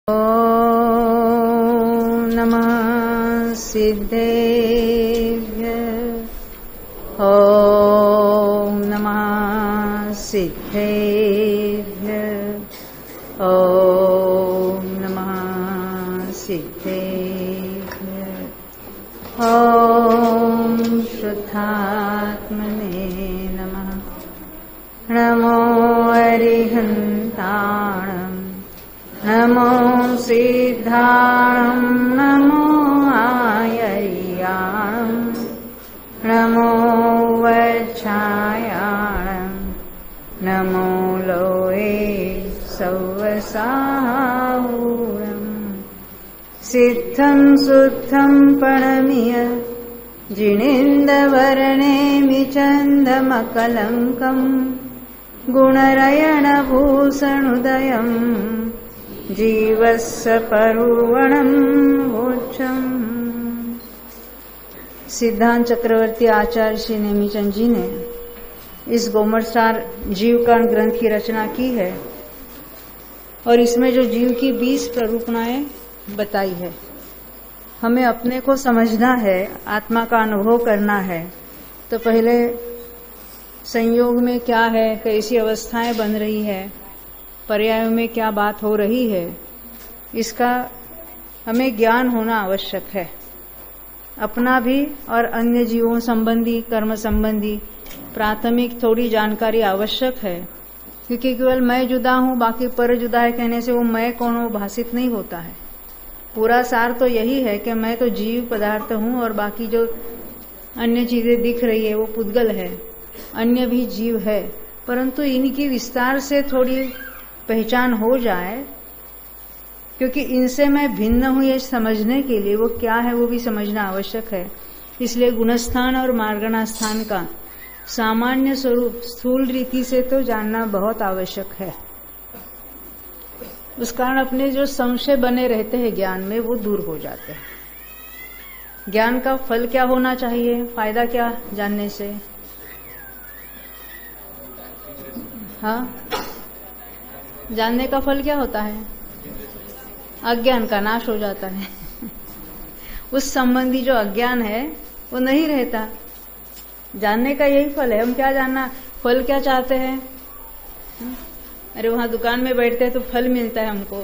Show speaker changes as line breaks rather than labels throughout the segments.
ॐ नमः सिद्धेभ्यः। ॐ नमः सिद्धेभ्यः। ॐ नमः सिद्धेभ्यः। ॐ शुद्धात्मने नमः। नमो अरिहन्ताणम्, नमो सिद्धाणं, नमो आयर्याणं, नमो वच्छायाणं, नमो लोये सौवसाहूरम्। सिद्धं सुद्धं प्रणम्य जिनेन्द्रवर्णेमि चन्दमकलङ्कम्, गुणरयणभूषणोदयम् जीवस्य परुवणम् मोक्षम्। सिद्धांत चक्रवर्ती आचार्य श्री नेमीचंद जी ने इस गोमरसार जीवकांड ग्रंथ की रचना की है और इसमें जो जीव की 20 प्ररूपणाएं बताई है। हमें अपने को समझना है, आत्मा का अनुभव करना है, तो पहले संयोग में क्या है, कैसी अवस्थाएं बन रही है, पर्यायों में क्या बात हो रही है, इसका हमें ज्ञान होना आवश्यक है। अपना भी और अन्य जीवों संबंधी, कर्म संबंधी प्राथमिक थोड़ी जानकारी आवश्यक है, क्योंकि केवल मैं जुदा हूं बाकी पर जुदा है कहने से वो मैं कौन हो भाषित नहीं होता है। पूरा सार तो यही है कि मैं तो जीव पदार्थ हूं और बाकी जो अन्य चीजें दिख रही है वो पुद्गल है, अन्य भी जीव है, परंतु इनकी विस्तार से थोड़ी पहचान हो जाए, क्योंकि इनसे मैं भिन्न हूं ये समझने के लिए वो क्या है वो भी समझना आवश्यक है। इसलिए गुणस्थान और मार्गना स्थान का सामान्य स्वरूप स्थूल रीति से तो जानना बहुत आवश्यक है। उस कारण अपने जो संशय बने रहते हैं ज्ञान में वो दूर हो जाते हैं। ज्ञान का फल क्या होना चाहिए, फायदा क्या जानने से? हाँ, जानने का फल क्या होता है? अज्ञान का नाश हो जाता है। उस संबंधी जो अज्ञान है वो नहीं रहता। जानने का यही फल है। हम क्या जानना, फल क्या चाहते हैं? अरे वहां दुकान में बैठते हैं तो फल मिलता है हमको,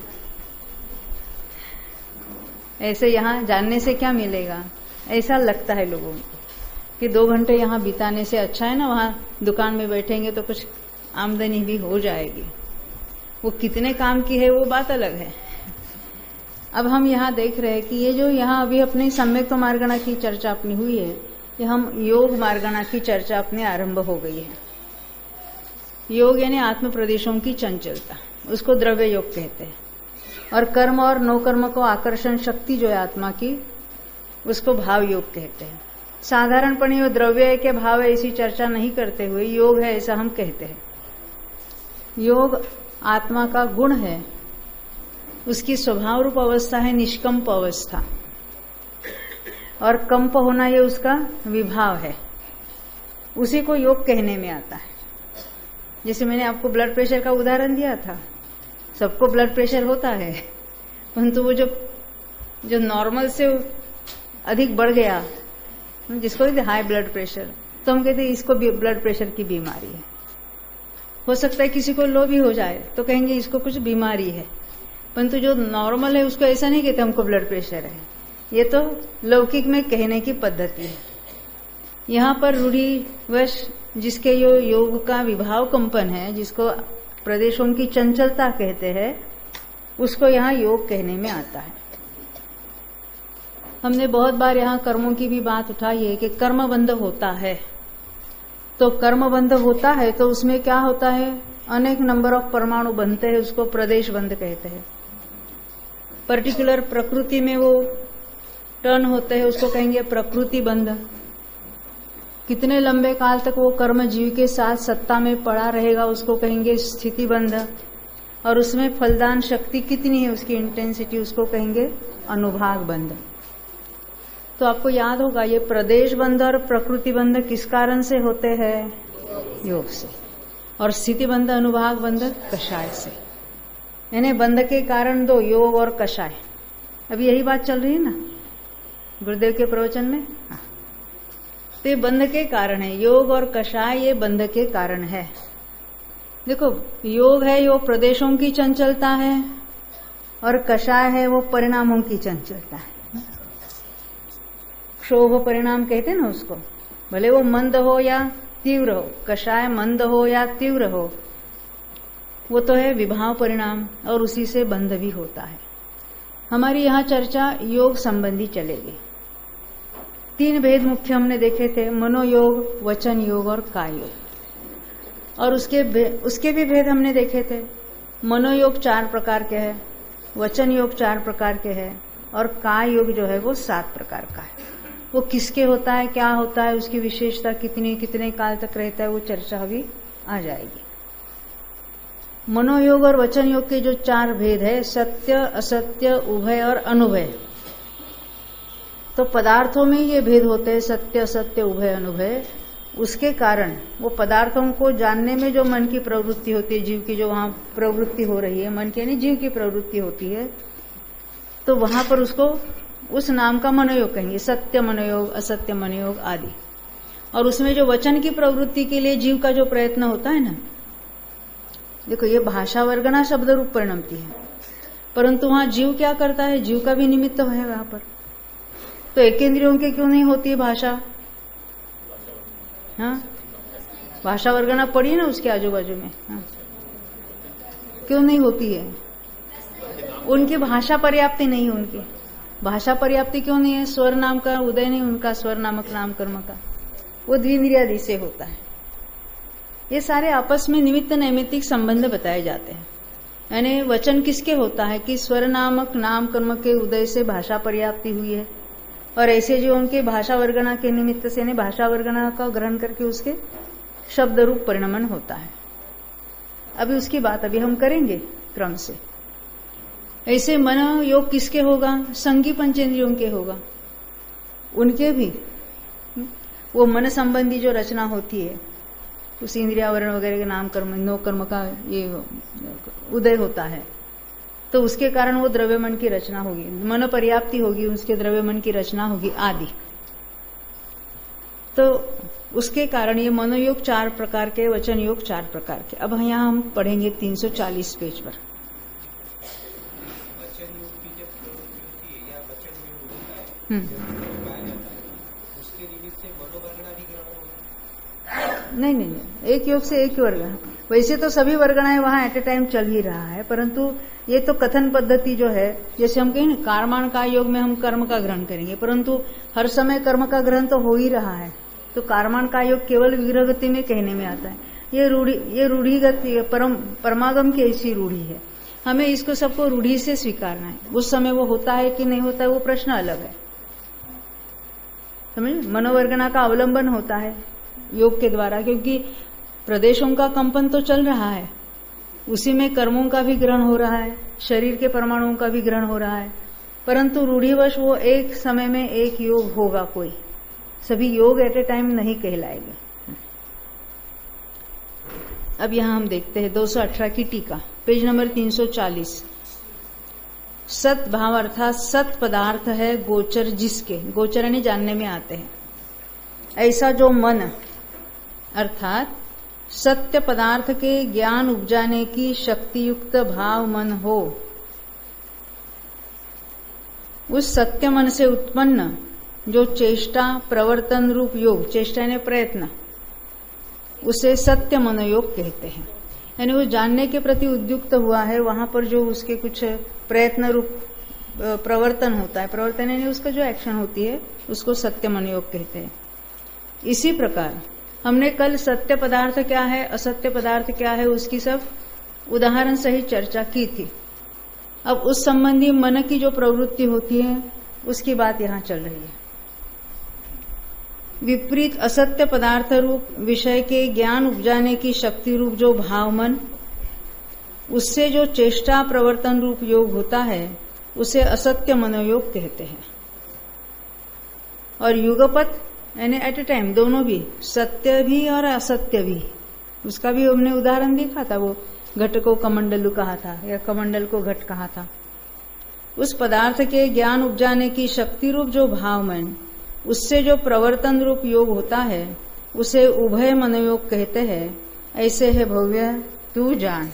ऐसे यहाँ जानने से क्या मिलेगा? ऐसा लगता है लोगों को कि 2 घंटे यहाँ बिताने से अच्छा है ना वहां दुकान में बैठेंगे तो कुछ आमदनी भी हो जाएगी। वो कितने काम की है वो बात अलग है। अब हम यहाँ देख रहे हैं कि ये जो यहाँ अभी अपनी सम्यक्त्व मार्गना की चर्चा अपनी हुई है, ये हम योग मार्गना की चर्चा अपने आरंभ हो गई है। योग यानी आत्म प्रदेशों की चंचलता, उसको द्रव्य योग कहते हैं। और कर्म और नो कर्म को आकर्षण शक्ति जो है आत्मा की, उसको भाव योग कहते हैं। साधारणपणे वो द्रव्य के भाव है ऐसी चर्चा नहीं करते हुए योग है ऐसा हम कहते हैं। योग आत्मा का गुण है, उसकी स्वभाव रूप अवस्था है निष्कंप अवस्था, और कंप होना ये उसका विभाव है। उसी को योग कहने में आता है। जैसे मैंने आपको ब्लड प्रेशर का उदाहरण दिया था, सबको ब्लड प्रेशर होता है, परंतु वो जो नॉर्मल से अधिक बढ़ गया, जिसको कहते हाई ब्लड प्रेशर, तो हम कहते हैं इसको ब्लड प्रेशर की बीमारी है। हो सकता है किसी को लो भी हो जाए तो कहेंगे इसको कुछ बीमारी है, परंतु जो नॉर्मल है उसको ऐसा नहीं कहते हमको ब्लड प्रेशर है। ये तो लौकिक में कहने की पद्धति है। यहाँ पर रूढ़िवश जिसके योग का विभाव कंपन है, जिसको प्रदेशों की चंचलता कहते हैं, उसको यहाँ योग कहने में आता है। हमने बहुत बार यहाँ कर्मों की भी बात उठाई है कि कर्म बंध होता है, तो कर्म बंध होता है तो उसमें क्या होता है, अनेक नंबर ऑफ परमाणु बनते हैं, उसको प्रदेश बंध कहते हैं। पर्टिकुलर प्रकृति में वो टर्न होते हैं, उसको कहेंगे प्रकृति बंध। कितने लंबे काल तक वो कर्म जीव के साथ सत्ता में पड़ा रहेगा उसको कहेंगे स्थिति बंध, और उसमें फलदान शक्ति कितनी है उसकी इंटेंसिटी उसको कहेंगे अनुभाग बंध। तो आपको याद होगा ये प्रदेश बंध और प्रकृति बंध किस कारण से होते हैं? योग से। और स्थिति बंध अनुभाग बंध कषाय से। यानी बंध के कारण दो, योग और कषाय। अभी यही बात चल रही है ना गुरुदेव के प्रवचन में। हाँ। तो ये बंध के कारण है, योग और कषाय ये बंध के कारण है। देखो योग है वो प्रदेशों की चंचलता है और कषाय है वो परिणामों की चंचलता है। क्षोभ परिणाम कहते हैं ना उसको, भले वो मंद हो या तीव्र हो, कषाय मंद हो या तीव्र हो, वो तो है विभाव परिणाम और उसी से बंध भी होता है। हमारी यहाँ चर्चा योग संबंधी चलेगी। 3 भेद मुख्य हमने देखे थे, मनोयोग, वचन योग और काय योग। और उसके भी भेद हमने देखे थे। मनोयोग 4 प्रकार के है, वचन योग 4 प्रकार के है और काय योग जो है वो 7 प्रकार का है। वो किसके होता है, क्या होता है, उसकी विशेषता कितने काल तक रहता है, वो चर्चा अभी आ जाएगी। मनोयोग और वचन योग के जो 4 भेद है, सत्य, असत्य, उभय और अनुभय। तो पदार्थों में ये भेद होते हैं, सत्य, असत्य, उभय, अनुभय। उसके कारण वो पदार्थों को जानने में जो मन की प्रवृत्ति होती है, जीव की जो वहां प्रवृत्ति हो रही है, मन की यानी जीव की प्रवृत्ति होती है, तो वहां पर उसको उस नाम का मनोयोग कहेंगे, सत्य मनोयोग, असत्य मनोयोग आदि। और उसमें जो वचन की प्रवृत्ति के लिए जीव का जो प्रयत्न होता है ना, देखो ये भाषा वर्गना शब्द रूप परिणमती है, परंतु वहां जीव क्या करता है, जीव का भी निमित्त है वहां पर। तो एक इंद्रियों के क्यों नहीं होती है भाषा? हाँ, भाषा वर्गना पड़ी है ना उसके आजू बाजू में। हाँ, क्यों नहीं होती है? उनकी भाषा पर्याप्ति नहीं, उनकी भाषा पर्याप्ति क्यों नहीं है? स्वर नाम का उदय नहीं उनका, स्वर नामक नाम कर्म का, वो द्विंद्रियादि से होता है। ये सारे आपस में निमित्त नैमित्तिक संबंध बताए जाते हैं। यानी वचन किसके होता है कि स्वर नामक नाम कर्म के उदय से भाषा पर्याप्ति हुई है, और ऐसे जो उनके भाषा वर्गना के निमित्त से भाषा वर्गना का ग्रहण करके उसके शब्द रूप परिणमन होता है। अभी उसकी बात अभी हम करेंगे क्रम से। ऐसे मन योग किसके होगा? संगी पंचेंद्रियों के होगा। उनके भी वो मन संबंधी जो रचना होती है, उस इंद्रियावरण वगैरह के नाम कर्म नो कर्म का ये उदय होता है, तो उसके कारण वो द्रव्य मन की रचना होगी, मन पर्याप्ति होगी, उसके द्रव्य मन की रचना होगी आदि। तो उसके कारण ये मनोयोग 4 प्रकार के, वचन योग 4 प्रकार के। अब यहाँ हम पढ़ेंगे 340 पेज पर। नहीं, एक योग से एक ही वर्ग। वैसे तो सभी वर्गणाएं वहां एट ए टाइम चल ही रहा है, परंतु ये तो कथन पद्धति जो है, जैसे हम कहें कर्माण का योग में हम कर्म का ग्रहण करेंगे, परंतु हर समय कर्म का ग्रहण तो हो ही रहा है। तो कर्माण का योग केवल विग्रह गति में कहने में आता है। ये रूढ़िगति परमागम की ऐसी रूढ़ी है, हमें इसको सबको रूढ़ी से स्वीकारना है। उस समय वो होता है कि नहीं होता है वो प्रश्न अलग है, समझ। मनोवर्गना का अवलंबन होता है योग के द्वारा, क्योंकि प्रदेशों का कंपन तो चल रहा है, उसी में कर्मों का भी ग्रहण हो रहा है, शरीर के परमाणुओं का भी ग्रहण हो रहा है, परंतु रूढ़िवश वो एक समय में एक योग होगा, कोई सभी योग एट ए टाइम नहीं कहलाएंगे। अब यहां हम देखते हैं 218 की टीका, पेज नंबर 340। सत भाव अर्थात सत पदार्थ है गोचर जिसके, गोचर यानी जानने में आते हैं, ऐसा जो मन अर्थात सत्य पदार्थ के ज्ञान उपजाने की शक्ति युक्त भाव मन हो, उस सत्य मन से उत्पन्न जो चेष्टा प्रवर्तन रूप योग, चेष्टा यानी प्रयत्न, उसे सत्य मनोयोग कहते हैं। यानी वो जानने के प्रति उद्युक्त हुआ है, वहां पर जो उसके कुछ प्रयत्न रूप प्रवर्तन होता है, प्रवर्तन यानी उसका जो एक्शन होती है, उसको सत्य मनोयोग कहते हैं। इसी प्रकार हमने कल सत्य पदार्थ क्या है, असत्य पदार्थ क्या है, उसकी सब उदाहरण सहित चर्चा की थी। अब उस संबंधी मन की जो प्रवृत्ति होती है उसकी बात यहां चल रही है। विपरीत असत्य पदार्थ रूप विषय के ज्ञान उपजाने की शक्ति रूप जो भाव मन, उससे जो चेष्टा प्रवर्तन रूप योग होता है, उसे असत्य मनोयोग कहते हैं। और युगपत यानी एट ए टाइम दोनों भी, सत्य भी और असत्य भी, उसका भी हमने उदाहरण देखा था। वो घट को कमंडलु कहा था या कमंडल को घट कहा था। उस पदार्थ के ज्ञान उपजाने की शक्ति रूप जो भाव मन, उससे जो प्रवर्तन रूप योग होता है उसे उभय मनोयोग कहते हैं। ऐसे है भव्य तू जान।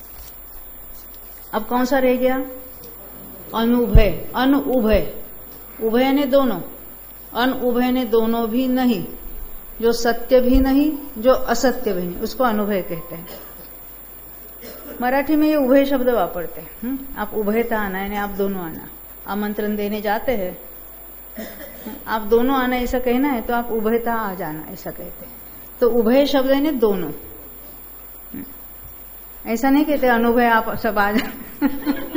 अब कौन सा रह गया? अनुभय। अनुउभय, उभय ने दोनों, अनुभय ने दोनों भी नहीं, जो सत्य भी नहीं जो असत्य भी नहीं, उसको अनुभय कहते हैं। मराठी में ये उभय शब्द वापरते हैं। आप उभयता आना यानी आप दोनों आना, आमंत्रण देने जाते हैं, आप दोनों आना ऐसा कहना है तो आप उभयता आ जाना ऐसा कहते हैं। तो उभय शब्द है ना दोनों, ऐसा नहीं कहते अनुभय आप सब आ जाए।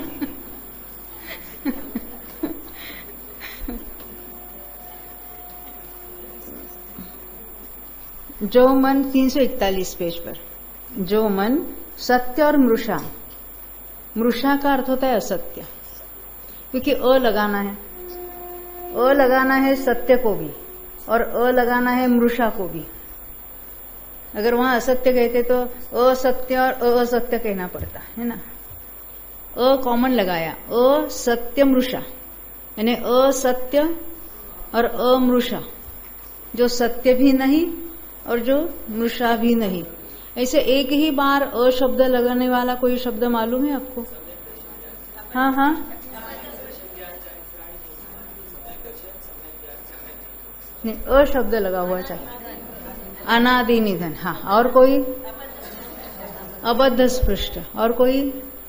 जो मन 341 पेज पर, जो मन सत्य और मृषा, मृषा का अर्थ होता है असत्य, क्योंकि अ लगाना है, अ लगाना है सत्य को भी और अ लगाना है मृषा को भी। अगर वहां असत्य कहते तो असत्य और असत्य कहना पड़ता है ना। अ कॉमन लगाया, असत्य मृषा यानी असत्य और अमृषा, जो सत्य भी नहीं और जो मृषा भी नहीं। ऐसे एक ही बार अशब्द लगाने वाला कोई शब्द मालूम है आपको? हाँ हाँ, नहीं अशब्द लगा हुआ चाहिए। अनादि निधन, हाँ। और कोई? अबद्ध स्पृष्ट। और कोई?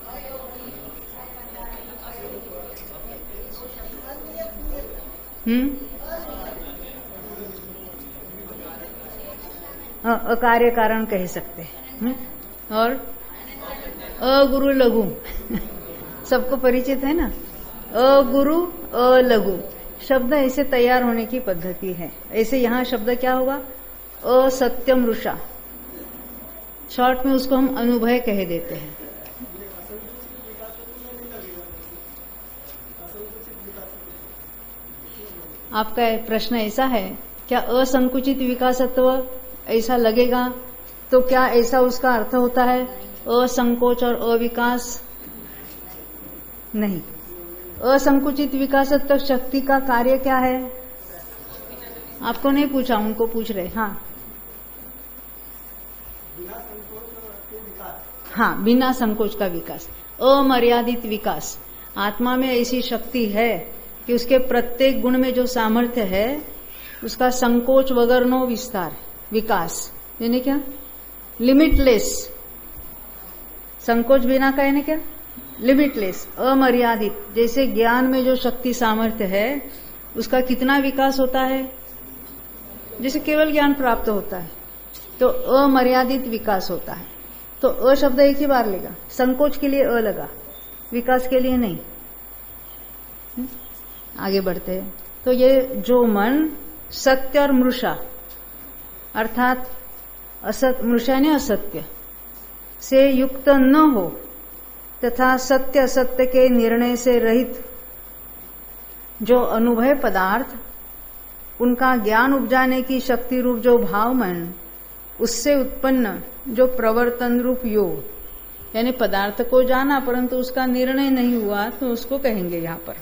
अकार्य कारण कह सकते हैं। और अगुरु लघु सबको परिचित है ना। अगुरु अलघु शब्द ऐसे तैयार होने की पद्धति है। ऐसे यहां शब्द क्या होगा? असत्यम रुषा, शॉर्ट में उसको हम अनुभय कह देते हैं। आपका प्रश्न ऐसा है, क्या असंकुचित विकासत्व ऐसा लगेगा तो क्या ऐसा उसका अर्थ होता है असंकोच और अविकास? नहीं। असंकुचित विकासत्व शक्ति का कार्य क्या है? आपको नहीं पूछा, उनको पूछ रहे। हाँ हाँ, बिना संकोच का विकास, अमर्यादित विकास। आत्मा में ऐसी शक्ति है कि उसके प्रत्येक गुण में जो सामर्थ्य है उसका संकोच वगर नो विस्तार, विकास यानी क्या? लिमिटलेस। संकोच बिना का यानी क्या? लिमिटलेस, अमर्यादित। जैसे ज्ञान में जो शक्ति सामर्थ्य है उसका कितना विकास होता है? जैसे केवल ज्ञान प्राप्त होता है तो अमर्यादित विकास होता है। तो अ शब्द एक ही बार लेगा, संकोच के लिए अ लगा, विकास के लिए नहीं। आगे बढ़ते हैं। तो ये जो मन सत्य और मृषा अर्थात मृषा ने असत्य से युक्त न हो तथा सत्य असत्य के निर्णय से रहित जो अनुभव पदार्थ, उनका ज्ञान उपजाने की शक्ति रूप जो भाव मन, उससे उत्पन्न जो प्रवर्तन रूप योग, यानी पदार्थ को जाना परंतु उसका निर्णय नहीं हुआ तो उसको कहेंगे यहां पर,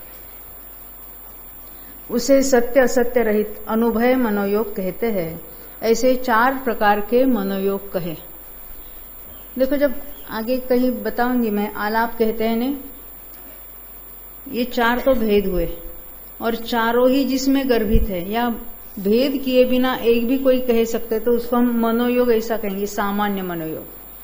उसे सत्य असत्य रहित अनुभव मनोयोग कहते हैं। ऐसे 4 प्रकार के मनोयोग कहे। देखो जब आगे कहीं बताऊंगी मैं, आलाप कहते हैं ने, ये 4 तो भेद हुए और चारों ही जिसमें गर्भित है या भेद किए बिना एक भी कोई कह सकते तो उसको हम मनोयोग ऐसा कहेंगे, सामान्य मनोयोग।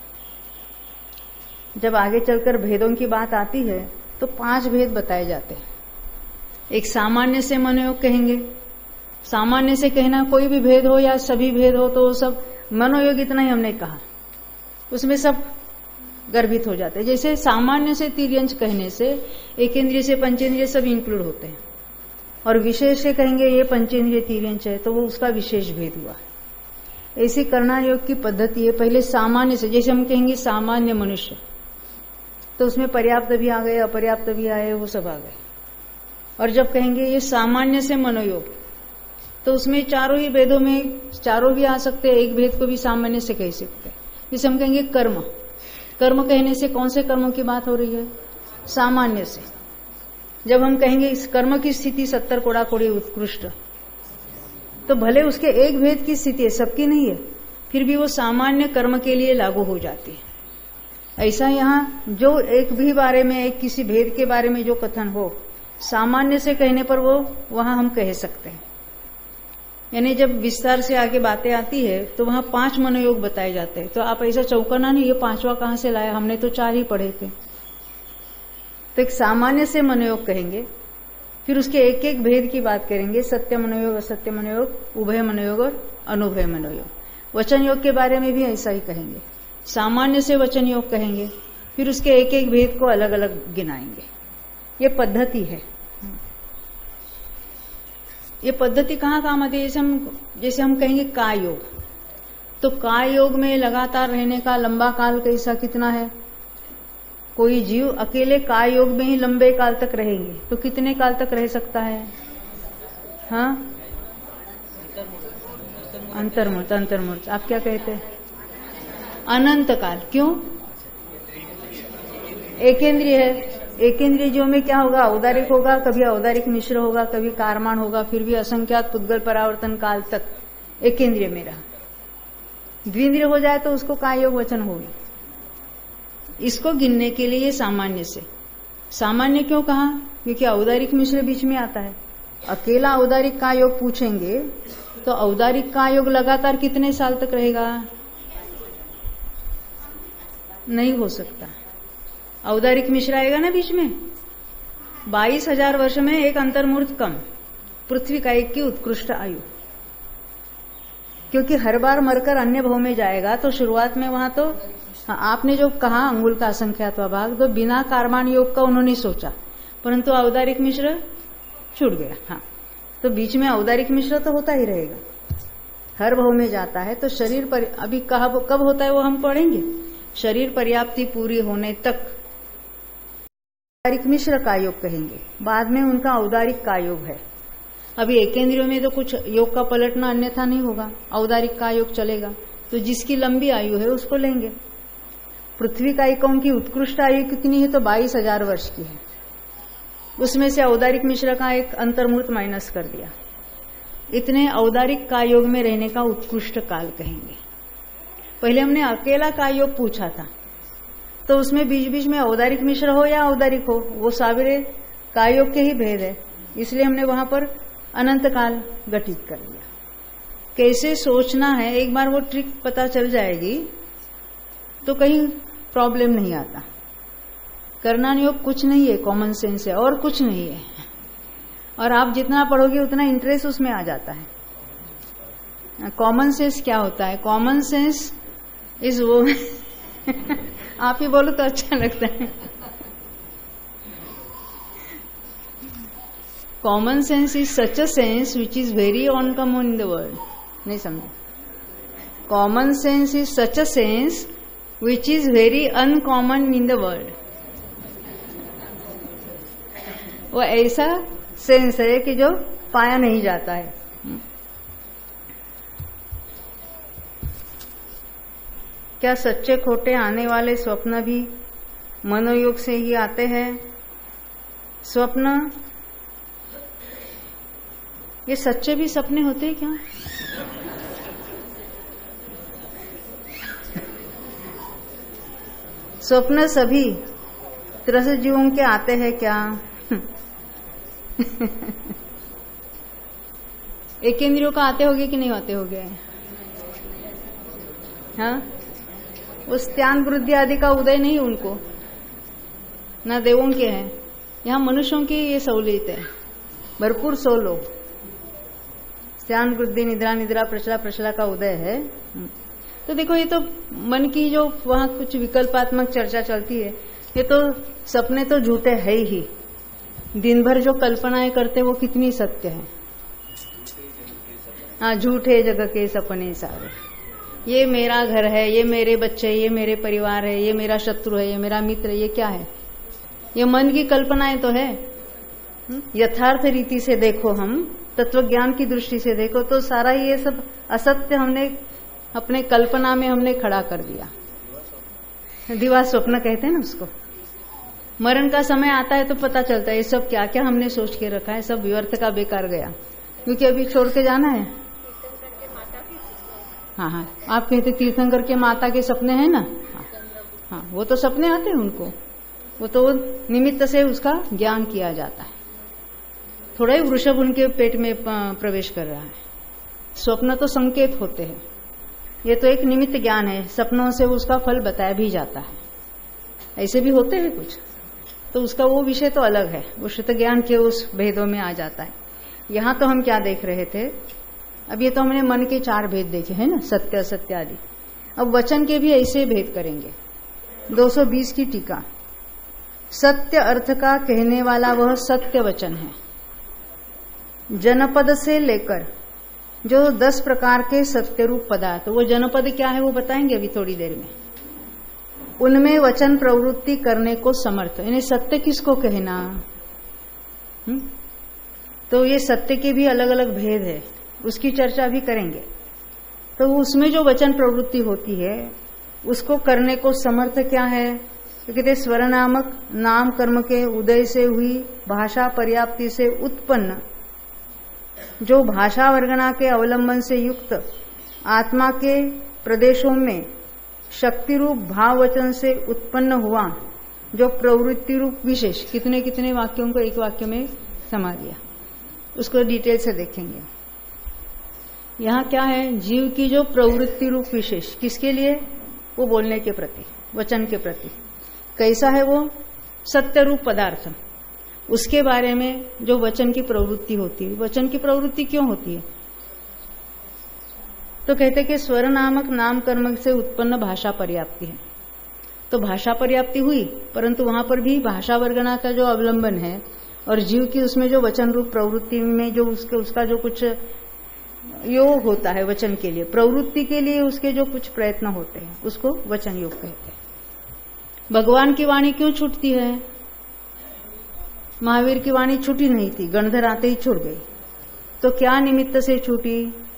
जब आगे चलकर भेदों की बात आती है तो 5 भेद बताए जाते हैं। एक सामान्य से मनोयोग कहेंगे, सामान्य से कहना कोई भी भेद हो या सभी भेद हो तो सब मनोयोग, इतना ही हमने कहा, उसमें सब गर्भित हो जाते हैं। जैसे सामान्य से तिर्यंच कहने से एकेंद्रिय से पंचेंद्रिय सब इंक्लूड होते हैं, और विशेष से कहेंगे ये पंचेंद्रिय तिर्यंच है तो वो उसका विशेष भेद हुआ। ऐसी करना योग की पद्धति है। पहले सामान्य से, जैसे हम कहेंगे सामान्य मनुष्य तो उसमें पर्याप्त भी आ गए, अपर्याप्त भी आए, वो सब आ गए। और जब कहेंगे ये सामान्य से मनोयोग तो उसमें चारों ही भेदों में चारों भी आ सकते हैं, एक भेद को भी सामान्य से कह सकते हैं। जैसे हम कहेंगे कर्म, कर्म कहने से कौन से कर्मों की बात हो रही है? सामान्य से। जब हम कहेंगे इस कर्म की स्थिति 70 कोड़ा कोड़ी उत्कृष्ट, तो भले उसके एक भेद की स्थिति है, सबकी नहीं है, फिर भी वो सामान्य कर्म के लिए लागू हो जाती है। ऐसा यहाँ जो एक भी बारे में, एक किसी भेद के बारे में जो कथन हो, सामान्य से कहने पर वो वहां हम कह सकते हैं। यानी जब विस्तार से आगे बातें आती है तो वहां 5 मनोयोग बताए जाते हैं। तो आप ऐसा चौकना नहीं, ये 5वां कहां से लाया, हमने तो 4 ही पढ़े थे। तो एक सामान्य से मनोयोग कहेंगे, फिर उसके एक एक भेद की बात करेंगे, सत्य मनोयोग, असत्य मनोयोग, उभय मनोयोग और अनुभय मनोयोग। वचन योग के बारे में भी ऐसा ही कहेंगे, सामान्य से वचन योग कहेंगे, फिर उसके एक एक भेद को अलग अलग गिनाएंगे। ये पद्धति है। ये पद्धति कहाँ काम आती है? जैसे हम कहेंगे काय योग, तो काय योग में लगातार रहने का लंबा काल कैसा कितना है? कोई जीव अकेले काय योग में ही लंबे काल तक रहेंगे तो कितने काल तक रह सकता है? हाँ, अंतर्मूर्त। अंतर्मूर्त आप क्या कहते हैं? अनंत काल। क्यों? एकेंद्रिय है। एकेंद्रिय में क्या होगा? औदारिक होगा, कभी औदारिक मिश्र होगा, कभी कारमान होगा, फिर भी असंख्यात पुद्गल परावर्तन काल तक एकेंद्रिय में रहा। द्विंद्रिय हो जाए तो उसको काय योग वचन होगी। इसको गिनने के लिए सामान्य से। सामान्य क्यों कहा? क्योंकि औदारिक मिश्र बीच में आता है। अकेला औदारिक का योग पूछेंगे तो औदारिक का योग लगातार कितने साल तक रहेगा? नहीं हो सकता। औदारिक मिश्र आएगा ना बीच में। 22,000 वर्ष में एक अंतर्मूर्त कम, पृथ्वी का एक की उत्कृष्ट आयु। क्योंकि हर बार मरकर अन्य भव में जाएगा तो शुरुआत में वहां तो आपने जो कहा अंगुल का असंख्यात्वा भाग, तो बिना कारमान योग का उन्होंने सोचा, परंतु औदारिक मिश्र छूट गया। हाँ, तो बीच में औदारिक मिश्र तो होता ही रहेगा, हर भव में जाता है। तो शरीर पर अभी कब होता है वो हम पढ़ेंगे। शरीर पर्याप्ति पूरी होने तक औदारिक मिश्र का योग कहेंगे, बाद में उनका औदारिक का योग है। अभी एकेंद्रियों में तो कुछ योग का पलटना अन्यथा नहीं होगा, औदारिक का योग चलेगा। तो जिसकी लंबी आयु है उसको लेंगे। पृथ्वी कायिकों की उत्कृष्ट आयु कितनी है? तो 22,000 वर्ष की है। उसमें से औदारिक मिश्र का एक अंतर्मूर्त माइनस कर दिया। इतने औदारिक का योग में रहने का उत्कृष्ट काल कहेंगे। पहले हमने अकेला का योग पूछा था, तो उसमें बीच बीच में औदारिक मिश्र हो या औदारिक हो, वो साविरे का योग के ही भेद है, इसलिए हमने वहां पर अनंत काल गठित कर दिया। कैसे सोचना है, एक बार वो ट्रिक पता चल जाएगी तो कहीं प्रॉब्लम नहीं आता। करना योग कुछ नहीं है, कॉमन सेंस है और कुछ नहीं है। और आप जितना पढ़ोगे उतना इंटरेस्ट उसमें आ जाता है। कॉमन सेंस क्या होता है? कॉमन सेंस इज वो आप ही बोलो तो अच्छा लगता है। Common sense is such a sense which is very uncommon in the world. नहीं समझे? Common sense is such a sense which is very uncommon in the world. वो ऐसा सेंस है कि जो पाया नहीं जाता है। क्या सच्चे खोटे आने वाले स्वप्न भी मनोयोग से ही आते हैं? स्वप्न ये सच्चे भी सपने होते हैं क्या? स्वप्न सभी त्रस्त जीवों के आते हैं क्या? एकेंद्रियों का आते होगे कि नहीं आते होगे? हाँ, उस त्यान वृद्धि आदि का उदय नहीं उनको, ना देवों के हैं। यहाँ मनुष्यों की ये सहूलियत है, भरपूर 100 लोग। त्यान वृद्धि निद्रा निद्रा प्रचला प्रचला का उदय है। तो देखो, ये तो मन की जो वहां कुछ विकल्पात्मक चर्चा चलती है, ये तो सपने तो झूठे है ही। दिन भर जो कल्पनाएं करते वो कितनी सत्य है। हाँ, झूठे जगह के सपने सारे। ये मेरा घर है, ये मेरे बच्चे, ये मेरे परिवार है, ये मेरा शत्रु है, ये मेरा मित्र है, ये क्या है? ये मन की कल्पनाएं तो है। यथार्थ रीति से देखो, हम तत्व ज्ञान की दृष्टि से देखो तो सारा ये सब असत्य हमने अपने कल्पना में हमने खड़ा कर दिया दिवा स्वप्न कहते हैं ना उसको। मरण का समय आता है तो पता चलता है ये सब क्या क्या हमने सोच के रखा है, सब व्यर्थ का बेकार गया, क्योंकि अभी छोड़ के जाना है। हाँ हाँ, आप कहते तीर्थंकर के माता के सपने हैं ना, हाँ वो तो सपने आते हैं उनको, वो तो निमित्त से उसका ज्ञान किया जाता है। थोड़ा ही वृषभ उनके पेट में प्रवेश कर रहा है, स्वप्न तो संकेत होते हैं, ये तो एक निमित्त ज्ञान है, सपनों से उसका फल बताया भी जाता है। ऐसे भी होते हैं कुछ, तो उसका वो विषय तो अलग है, वो शुद्ध ज्ञान के उस भेदों में आ जाता है। यहां तो हम क्या देख रहे थे, अब ये तो हमने मन के 4 भेद देखे हैं ना, सत्य असत्य आदि। अब वचन के भी ऐसे भेद करेंगे। 220 की टीका, सत्य अर्थ का कहने वाला वह सत्य वचन है। जनपद से लेकर जो 10 प्रकार के सत्य रूप पदार्थ, वो जनपद क्या है वो बताएंगे अभी थोड़ी देर में। उनमें वचन प्रवृत्ति करने को समर्थ, यानी सत्य किसको कहना, तो ये सत्य के भी अलग अलग भेद है, उसकी चर्चा भी करेंगे। तो उसमें जो वचन प्रवृत्ति होती है उसको करने को समर्थ क्या है, तो कहते स्वर नामक नाम कर्म के उदय से हुई भाषा पर्याप्ति से उत्पन्न जो भाषा वर्गना के अवलंबन से युक्त आत्मा के प्रदेशों में शक्ति रूप भाव वचन से उत्पन्न हुआ जो प्रवृत्ति रूप विशेष, कितने कितने वाक्यों को एक वाक्य में समा दिया, उसको डिटेल से देखेंगे। यहाँ क्या है, जीव की जो प्रवृत्ति रूप विशेष किसके लिए, वो बोलने के प्रति, वचन के प्रति कैसा है, वो सत्य रूप पदार्थ, उसके बारे में जो वचन की प्रवृत्ति होती है। वचन की प्रवृत्ति क्यों होती है, तो कहते कि स्वर नामक नाम कर्म से उत्पन्न भाषा पर्याप्ति है। तो भाषा पर्याप्ति हुई, परंतु वहां पर भी भाषा वर्गना का जो अवलंबन है और जीव की उसमें जो वचन रूप प्रवृत्ति में जो उसका जो कुछ योग होता है वचन के लिए, प्रवृत्ति के लिए उसके जो कुछ प्रयत्न होते हैं उसको वचन योग कहते हैं। भगवान की वाणी क्यों छूटती है, महावीर की वाणी छूटी नहीं थी, गणधर आते ही छूट गई, तो क्या निमित्त से छूटी,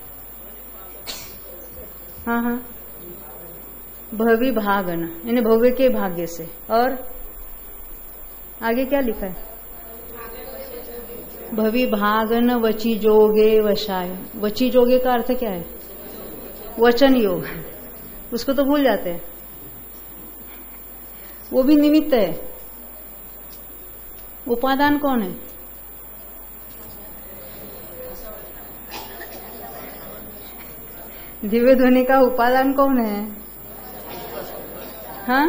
हाँ हाँ भवि भागन, यानी भव्य के भाग्य से। और आगे क्या लिखा है, भवि भागन वची जोगे वशाय। वची जोगे का अर्थ क्या है, वचन योग, उसको तो भूल जाते हैं, वो भी निमित्त है। उपादान कौन है, दिव्य ध्वनि का उपादान कौन है, हाँ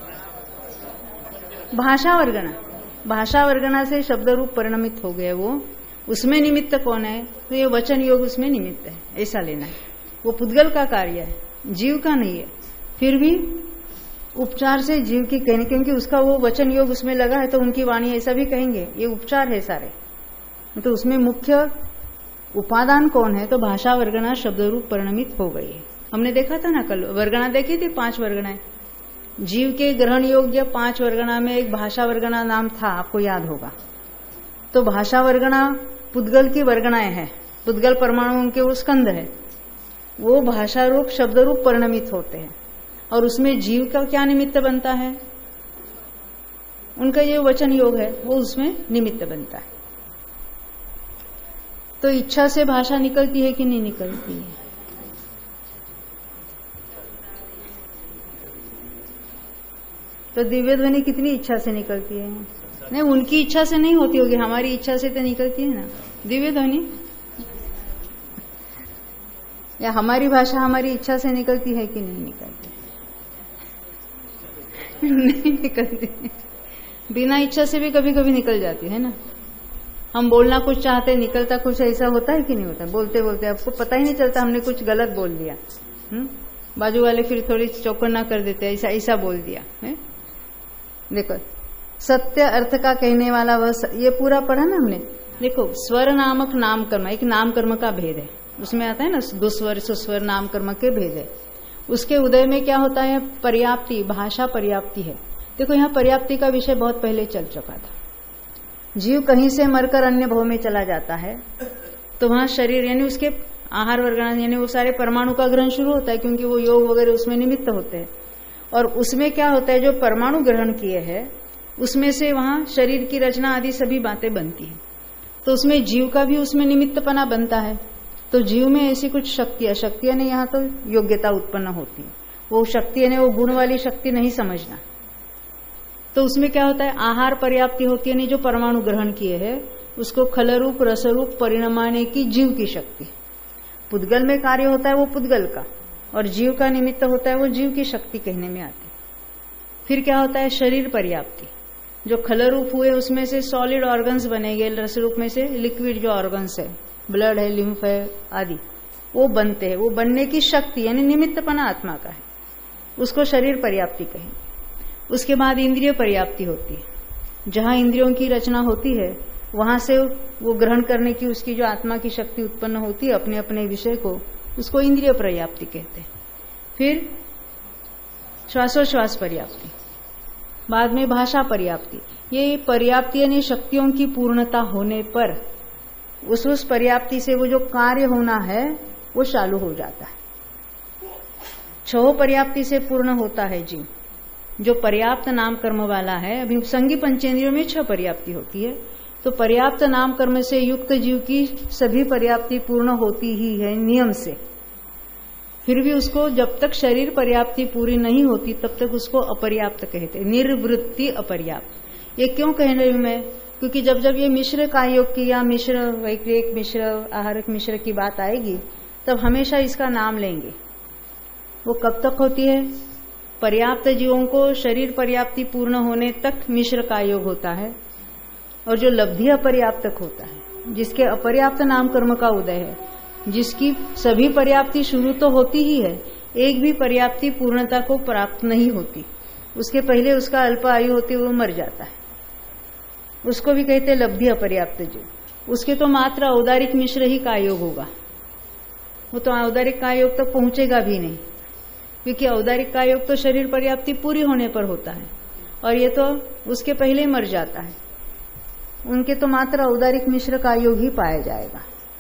भाषा वर्गना। भाषा वर्गना से शब्द रूप परिणमित हो गए वो, उसमें निमित्त कौन है, तो ये वचन योग उसमें निमित्त है, ऐसा लेना है। वो पुद्गल का कार्य है, जीव का नहीं है, फिर भी उपचार से जीव की कहने, क्योंकि उसका वो वचन योग उसमें लगा है तो उनकी वाणी ऐसा भी कहेंगे, ये उपचार है सारे। तो उसमें मुख्य उपादान कौन है, तो भाषा वर्गना शब्द रूप परिणमित हो गई है। हमने देखा था ना कल, वर्गना देखी थी, 5 वर्गनाएं। जीव के ग्रहण योग्य 5 वर्गना में एक भाषा वर्गना नाम था, आपको याद होगा। तो भाषा वर्गना पुद्गल की वर्गनाएं है, पुद्गल परमाणुओं के वो स्कंद है, वो भाषा रूप शब्द रूप परिणमित होते हैं। और उसमें जीव का क्या निमित्त बनता है, उनका ये वचन योग है, वो उसमें निमित्त बनता है। तो इच्छा से भाषा निकलती है कि नहीं निकलती है, तो दिव्य ध्वनि कितनी इच्छा से निकलती है, नहीं उनकी इच्छा से नहीं होती होगी, हमारी इच्छा से तो निकलती है ना दिव्य ध्वनि, या हमारी भाषा हमारी इच्छा से निकलती है कि नहीं निकलती नहीं निकलती, बिना इच्छा से भी कभी कभी निकल जाती है ना। हम बोलना कुछ चाहते, निकलता कुछ, ऐसा होता है कि नहीं होता, बोलते बोलते आपको पता ही नहीं चलता हमने कुछ गलत बोल दिया, बाजू वाले फिर थोड़ी चौकन्ना कर देते, ऐसा ऐसा बोल दिया है। देखो सत्य अर्थ का कहने वाला वह, ये पूरा पढ़ा ना हमने। देखो स्वर नामक नाम कर्म, एक नाम कर्म का भेद है, उसमें आता है ना दुस्वर सुस्वर नाम कर्म के भेद है। उसके उदय में क्या होता है, पर्याप्ति, भाषा पर्याप्ति है। देखो यहाँ पर्याप्ति का विषय बहुत पहले चल चुका था। जीव कहीं से मरकर अन्य भव में चला जाता है तो वहां शरीर यानी उसके आहार वर्गना यानी वो सारे परमाणु का ग्रहण शुरू होता है, क्योंकि वो योग वगैरह उसमें निमित्त होते हैं। और उसमें क्या होता है, जो परमाणु ग्रहण किए हैं उसमें से वहां शरीर की रचना आदि सभी बातें बनती है। तो उसमें जीव का भी उसमें निमित्तपना बनता है। तो जीव में ऐसी कुछ शक्तियां नहीं, यहाँ तो योग्यता उत्पन्न होती है। वो शक्ति ने वो गुण वाली शक्ति नहीं समझना। तो उसमें क्या होता है, आहार पर्याप्ति होती है, नहीं जो परमाणु ग्रहण किए हैं उसको खलरूप रसरूप परिणमाने की जीव की शक्ति। पुद्गल में कार्य होता है वो पुद्गल का, और जीव का निमित्त होता है वो जीव की शक्ति कहने में आती है। फिर क्या होता है, शरीर पर्याप्ति। जो खलरूप हुए उसमें से सॉलिड ऑर्गन्स बनेंगे, रसरूप में से लिक्विड जो ऑर्गन्स है, ब्लड है, लिम्फ है आदि, वो बनते हैं। वो बनने की शक्ति यानी निमित्तपना आत्मा का है, उसको शरीर पर्याप्ति कहेंगे। उसके बाद इंद्रिय पर्याप्ति होती है। जहां इंद्रियों की रचना होती है वहां से वो ग्रहण करने की उसकी जो आत्मा की शक्ति उत्पन्न होती है अपने अपने विषय को, उसको इंद्रिय पर्याप्ति कहते हैं। फिर श्वासोश्वास पर्याप्ति, बाद में भाषा पर्याप्ति। ये पर्याप्ति यानी शक्तियों की पूर्णता होने पर उस पर्याप्ति से वो जो कार्य होना है वो चालू हो जाता है। 6 पर्याप्ति से पूर्ण होता है जीव, जो पर्याप्त नाम कर्म वाला है। अभी संगी पंचेंद्रियों में 6 पर्याप्ति होती है। तो पर्याप्त नाम कर्म से युक्त जीव की सभी पर्याप्ति पूर्ण होती ही है नियम से। फिर भी उसको जब तक शरीर पर्याप्ति पूरी नहीं होती तब तक उसको अपर्याप्त कहते हैं, निर्वृत्ति अपर्याप्त। ये क्यों कह रही हूं मैं, क्योंकि जब जब ये मिश्र का योग की या मिश्र वैक्रिक मिश्र आहारक मिश्र की बात आएगी तब हमेशा इसका नाम लेंगे। वो कब तक होती है, पर्याप्त जीवों को शरीर पर्याप्ति पूर्ण होने तक मिश्र का योग होता है, और जो लब्धि अपर्याप्त होता है, जिसके अपर्याप्त नाम कर्म का उदय है, जिसकी सभी पर्याप्ति शुरू तो होती ही है, एक भी पर्याप्ति पूर्णता को प्राप्त नहीं होती, उसके पहले उसका अल्प आयु होती वो मर जाता है, उसको भी कहते हैं लब्धि अपर्याप्त जीव। उसके तो मात्र औदारिक मिश्र ही का योग होगा, वो तो औदारिक का योग तक पहुंचेगा भी नहीं, क्योंकि औदारिक का योग तो शरीर पर्याप्ति पूरी होने पर होता है, और ये तो उसके पहले ही मर जाता है। उनके तो मात्र औदारिक मिश्र का योग ही पाया जाएगा,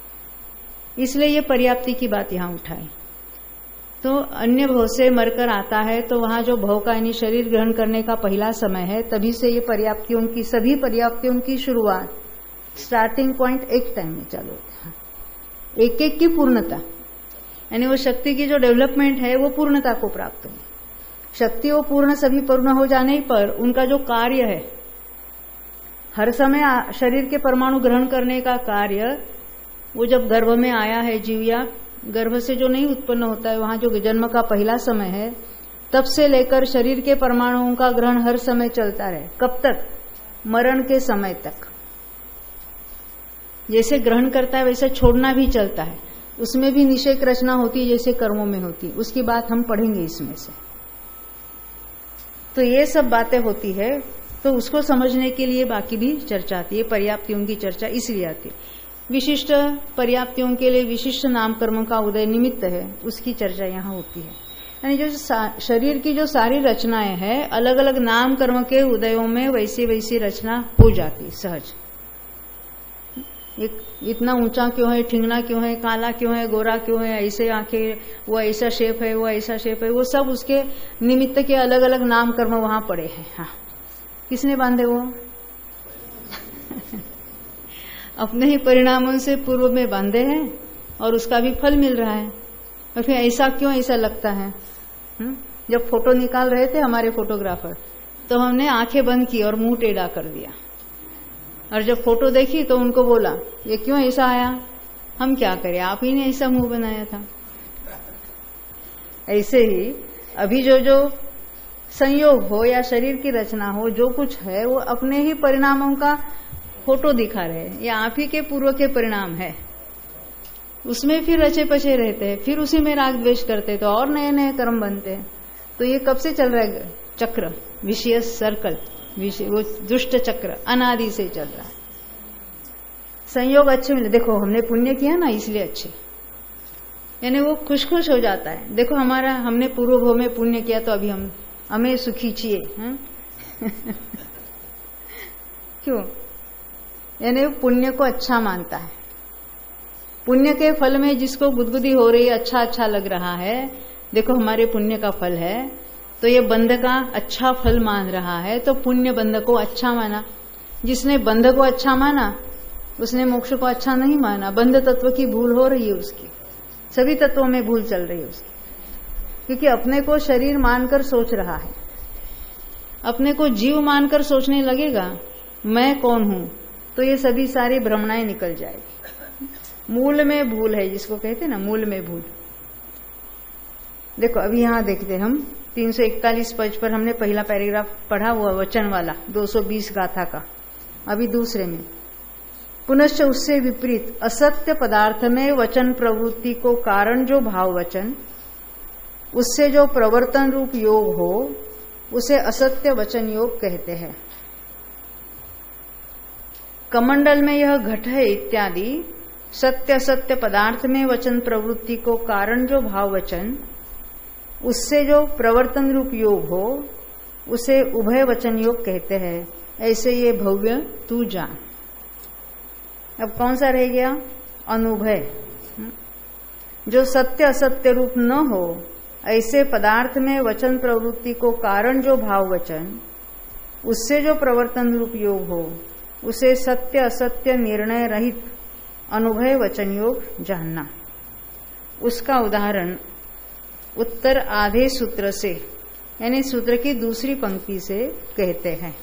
इसलिए ये पर्याप्ति की बात यहां उठाई। तो अन्य भव से मरकर आता है तो वहां जो भव का यानी शरीर ग्रहण करने का पहला समय है, तभी से ये पर्याप्तियों की सभी पर्याप्तियों की शुरुआत स्टार्टिंग पॉइंट एक टाइम में चालू होता है, एक एक की पूर्णता, यानी वो शक्ति की जो डेवलपमेंट है वो पूर्णता को प्राप्त हो। शक्ति वो पूर्ण सभी पूर्ण हो जाने पर उनका जो कार्य है, हर समय शरीर के परमाणु ग्रहण करने का कार्य, वो जब गर्भ में आया है जीव या गर्भ से जो नहीं उत्पन्न होता है, वहां जो जन्म का पहला समय है, तब से लेकर शरीर के परमाणुओं का ग्रहण हर समय चलता रहे। कब तक, मरण के समय तक। जैसे ग्रहण करता है वैसे छोड़ना भी चलता है, उसमें भी निषेक रचना होती है जैसे कर्मों में होती है, उसकी बात हम पढ़ेंगे इसमें से। तो ये सब बातें होती है, तो उसको समझने के लिए बाकी भी चर्चा आती है। पर्याप्तियों की चर्चा इसलिए आती है, विशिष्ट पर्याप्तियों के लिए विशिष्ट नाम कर्म का उदय निमित्त है, उसकी चर्चा यहाँ होती है। यानी जो शरीर की जो सारी रचनाएं हैं, अलग अलग नाम कर्म के उदयों में वैसी वैसी रचना हो जाती सहज। इतना ऊंचा क्यों है, ठिंगना क्यों है, काला क्यों है, गोरा क्यों है, ऐसे आंखें, वो ऐसा शेप है, वो ऐसा शेप है, वो सब उसके निमित्त के अलग अलग नाम कर्म वहां पड़े हैं। हाँ, किसने बांधे वो? अपने ही परिणामों से पूर्व में बांधे हैं और उसका भी फल मिल रहा है। और फिर ऐसा क्यों ऐसा लगता है? जब फोटो निकाल रहे थे हमारे फोटोग्राफर, तो हमने आंखें बंद की और मुंह टेढ़ा कर दिया, और जब फोटो देखी तो उनको बोला ये क्यों ऐसा आया? हम क्या करें, आप ही ने ऐसा मुंह बनाया था। ऐसे ही अभी जो संयोग हो या शरीर की रचना हो, जो कुछ है वो अपने ही परिणामों का फोटो दिखा रहे हैं, ये आप ही के पूर्व के परिणाम है। उसमें फिर रचे पचे रहते हैं, फिर उसी में राग द्वेष करते तो और नए नए कर्म बनते हैं। तो ये कब से चल रहा है चक्र, विशियस सर्कल, वो दुष्ट चक्र अनादि से चल रहा है। संयोग अच्छे मिले, देखो हमने पुण्य किया ना इसलिए अच्छे, यानी वो खुश खुश हो जाता है। देखो हमने पूर्व भव में पुण्य किया तो अभी हमें सुखी चाहिए। क्यों? यानी पुण्य को अच्छा मानता है। पुण्य के फल में जिसको गुदगुदी हो रही है, अच्छा अच्छा लग रहा है, देखो हमारे पुण्य का फल है, तो ये बंध का अच्छा फल मान रहा है, तो पुण्य बंध को अच्छा माना। जिसने बंध को अच्छा माना उसने मोक्ष को अच्छा नहीं माना। बंध तत्व की भूल हो रही है उसकी, सभी तत्वों में भूल चल रही है उसकी, क्योंकि अपने को शरीर मानकर सोच रहा है। अपने को जीव मानकर सोचने लगेगा मैं कौन हूं, तो ये सभी सारी भ्रमणाएं निकल जाएगी। मूल में भूल है, जिसको कहते हैं ना मूल में भूल। देखो अभी यहां देखते हम 341 पेज पर हमने पहला पैराग्राफ पढ़ा हुआ वचन वाला 220 गाथा का। अभी दूसरे में पुनश्च उससे विपरीत असत्य पदार्थ में वचन प्रवृत्ति को कारण जो भाव वचन, उससे जो प्रवर्तन रूप योग हो उसे असत्य वचन योग कहते हैं। कमंडल में यह घट है इत्यादि सत्य असत्य पदार्थ में वचन प्रवृत्ति को कारण जो भाव वचन, उससे जो प्रवर्तन रूप योग हो उसे उभय वचन योग कहते हैं। ऐसे ये भव्य तू जान। अब कौन सा रह गया? अनुभय। जो सत्य असत्य रूप न हो ऐसे पदार्थ में वचन प्रवृत्ति को कारण जो भाव वचन, उससे जो प्रवर्तन रूप योग हो उसे सत्य असत्य निर्णय रहित अनुभय वचन योग जानना। उसका उदाहरण उत्तर आधे सूत्र से, यानी सूत्र की दूसरी पंक्ति से कहते हैं।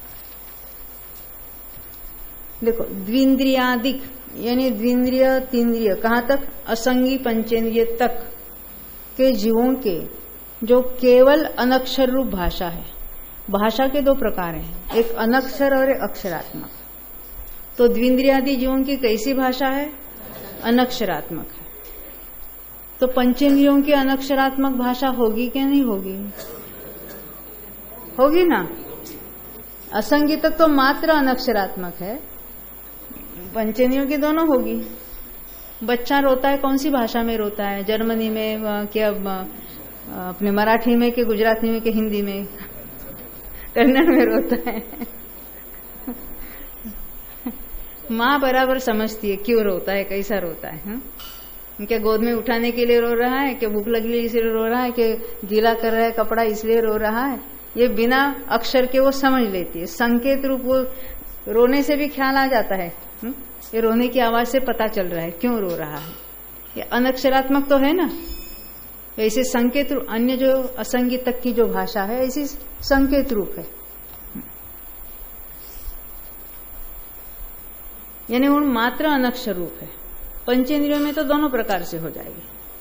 देखो द्विंद्रियादिक यानी द्विंद्रिय तीन्द्रिय कहां तक? असंगी पंचेंद्रिय तक के जीवों के जो केवल अनक्षर रूप भाषा है। भाषा के दो प्रकार हैं, एक अनक्षर और एक अक्षरात्मक। तो द्विंद्रियादि जीवों की कैसी भाषा है? अनक्षरात्मक है। तो पंचेंद्रियों की अनक्षरात्मक भाषा होगी क्या नहीं होगी? होगी ना। असंगी तक तो मात्र अनक्षरात्मक है, पंचेंद्रियों की दोनों होगी। बच्चा रोता है कौन सी भाषा में रोता है? जर्मनी में क्या अपने मराठी में कि गुजराती में कि हिंदी में, कन्नड़ में रोता है। माँ बराबर समझती है क्यों रोता है, कैसा रोता है। क्या गोद में उठाने के लिए रो रहा है, कि भूख लगी इसलिए रो रहा है, कि गीला कर रहा है कपड़ा इसलिए रो रहा है? ये बिना अक्षर के वो समझ लेती है। संकेत रूप वो रोने से भी ख्याल आ जाता है। ये रोने की आवाज से पता चल रहा है क्यों रो रहा है। ये अनक्षरात्मक तो है ना। ऐसे संकेत रूप, अन्य जो असंगी तक की जो भाषा है ऐसी संकेत रूप है, यानी वो मात्र अनक्षर रूप है। पंचेंद्रियों में तो दोनों प्रकार से हो जाएगी।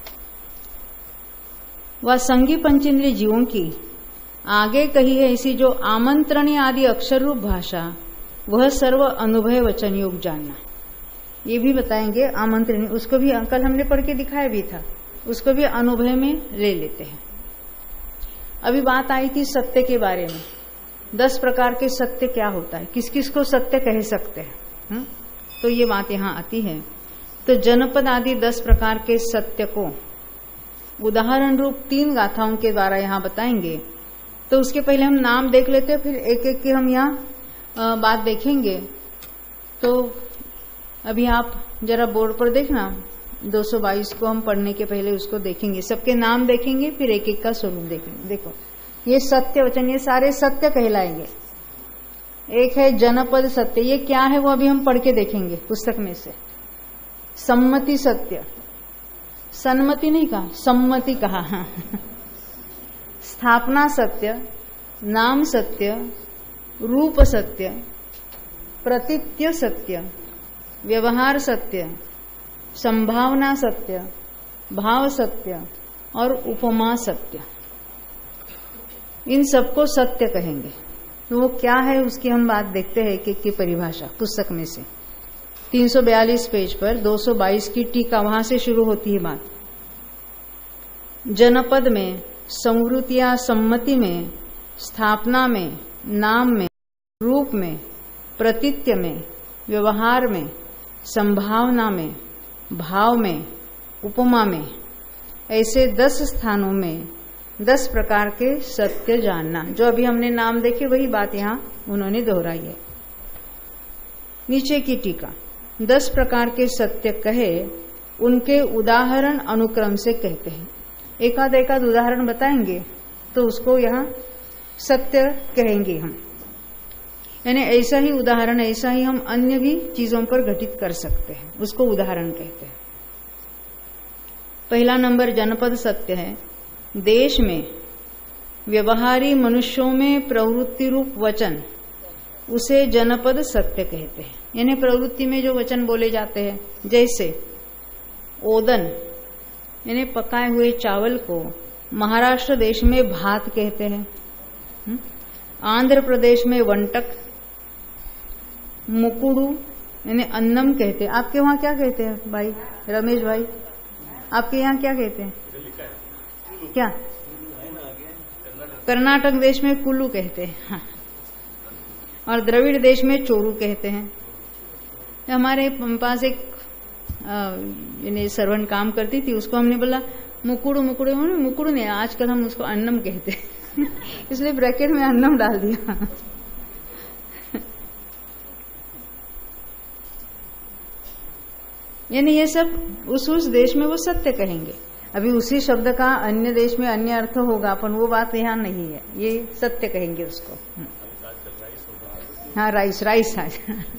वह संगी पंचेंद्रिय जीवों की आगे कही है ऐसी जो आमंत्रणी आदि अक्षर रूप भाषा, वह सर्व अनुभय वचन योग जानना। ये भी बताएंगे आमंत्रणी, उसको भी कल हमने पढ़ के दिखाया भी था, उसको भी अनुभय में ले लेते हैं। अभी बात आई थी सत्य के बारे में। 10 प्रकार के सत्य क्या होता है, किस किस को सत्य कह सकते हैं, तो ये बात यहां आती है। तो जनपद आदि 10 प्रकार के सत्य को उदाहरण रूप 3 गाथाओं के द्वारा यहां बताएंगे। तो उसके पहले हम नाम देख लेते हैं, फिर एक एक की हम यहाँ बात देखेंगे। तो अभी आप जरा बोर्ड पर देखना, 222 को हम पढ़ने के पहले उसको देखेंगे, सबके नाम देखेंगे, फिर एक एक का स्वरूप देखेंगे। देखो ये सत्य वचन, ये सारे सत्य कहलाएंगे। एक है जनपद सत्य, ये क्या है वो अभी हम पढ़ के देखेंगे पुस्तक में से। सम्मति सत्य, सन्मति नहीं कहा, सम्मति कहा। हाँ। स्थापना सत्य, नाम सत्य, रूप सत्य, प्रतीत्य सत्य, व्यवहार सत्य, संभावना सत्य, भाव सत्य और उपमा सत्य। इन सबको सत्य कहेंगे। तो वो क्या है उसकी हम बात देखते हैं कि परिभाषा पुस्तक में से 342 पेज पर 222 की टीका, वहां से शुरू होती है बात। जनपद में, संवृत्ति या सम्मति में, स्थापना में, नाम में, रूप में, प्रतीत्य में, व्यवहार में, संभावना में, भाव में, उपमा में, ऐसे 10 स्थानों में 10 प्रकार के सत्य जानना। जो अभी हमने नाम देखे वही बात यहां उन्होंने दोहराई है। नीचे की टीका, 10 प्रकार के सत्य कहे उनके उदाहरण अनुक्रम से कहते हैं। एकाध एकाध उदाहरण बताएंगे, तो उसको यहाँ सत्य कहेंगे हम। यानी ऐसा ही उदाहरण, ऐसा ही हम अन्य भी चीजों पर घटित कर सकते हैं, उसको उदाहरण कहते हैं। पहला नंबर जनपद सत्य है। देश में व्यवहारी मनुष्यों में प्रवृत्ति रूप वचन, उसे जनपद सत्य कहते हैं। यानी प्रवृत्ति में जो वचन बोले जाते हैं, जैसे ओदन यानी पकाए हुए चावल को महाराष्ट्र देश में भात कहते हैं, आंध्र प्रदेश में वंटक, मुकुड़ू यानी अन्नम कहते हैं। आपके वहां क्या कहते हैं भाई रमेश भाई, आपके यहाँ क्या कहते हैं? क्या? कर्नाटक देश में कुल्लू कहते हैं, हाँ। और द्रविड़ देश में चोरू कहते हैं। हमारे पास एक यानी सर्वेंट काम करती थी, उसको हमने बोला मुकुड़ू मुकुड़ू, मुकुड़ू नहीं, आजकल हम उसको अन्नम कहते हैं इसलिए ब्रैकेट में अन्नम डाल दिया। यानी ये सब उस देश में वो सत्य कहेंगे। अभी उसी शब्द का अन्य देश में अन्य अर्थ होगा, अपन वो बात यहाँ नहीं है, ये सत्य कहेंगे उसको। हाँ राइस, राइस आज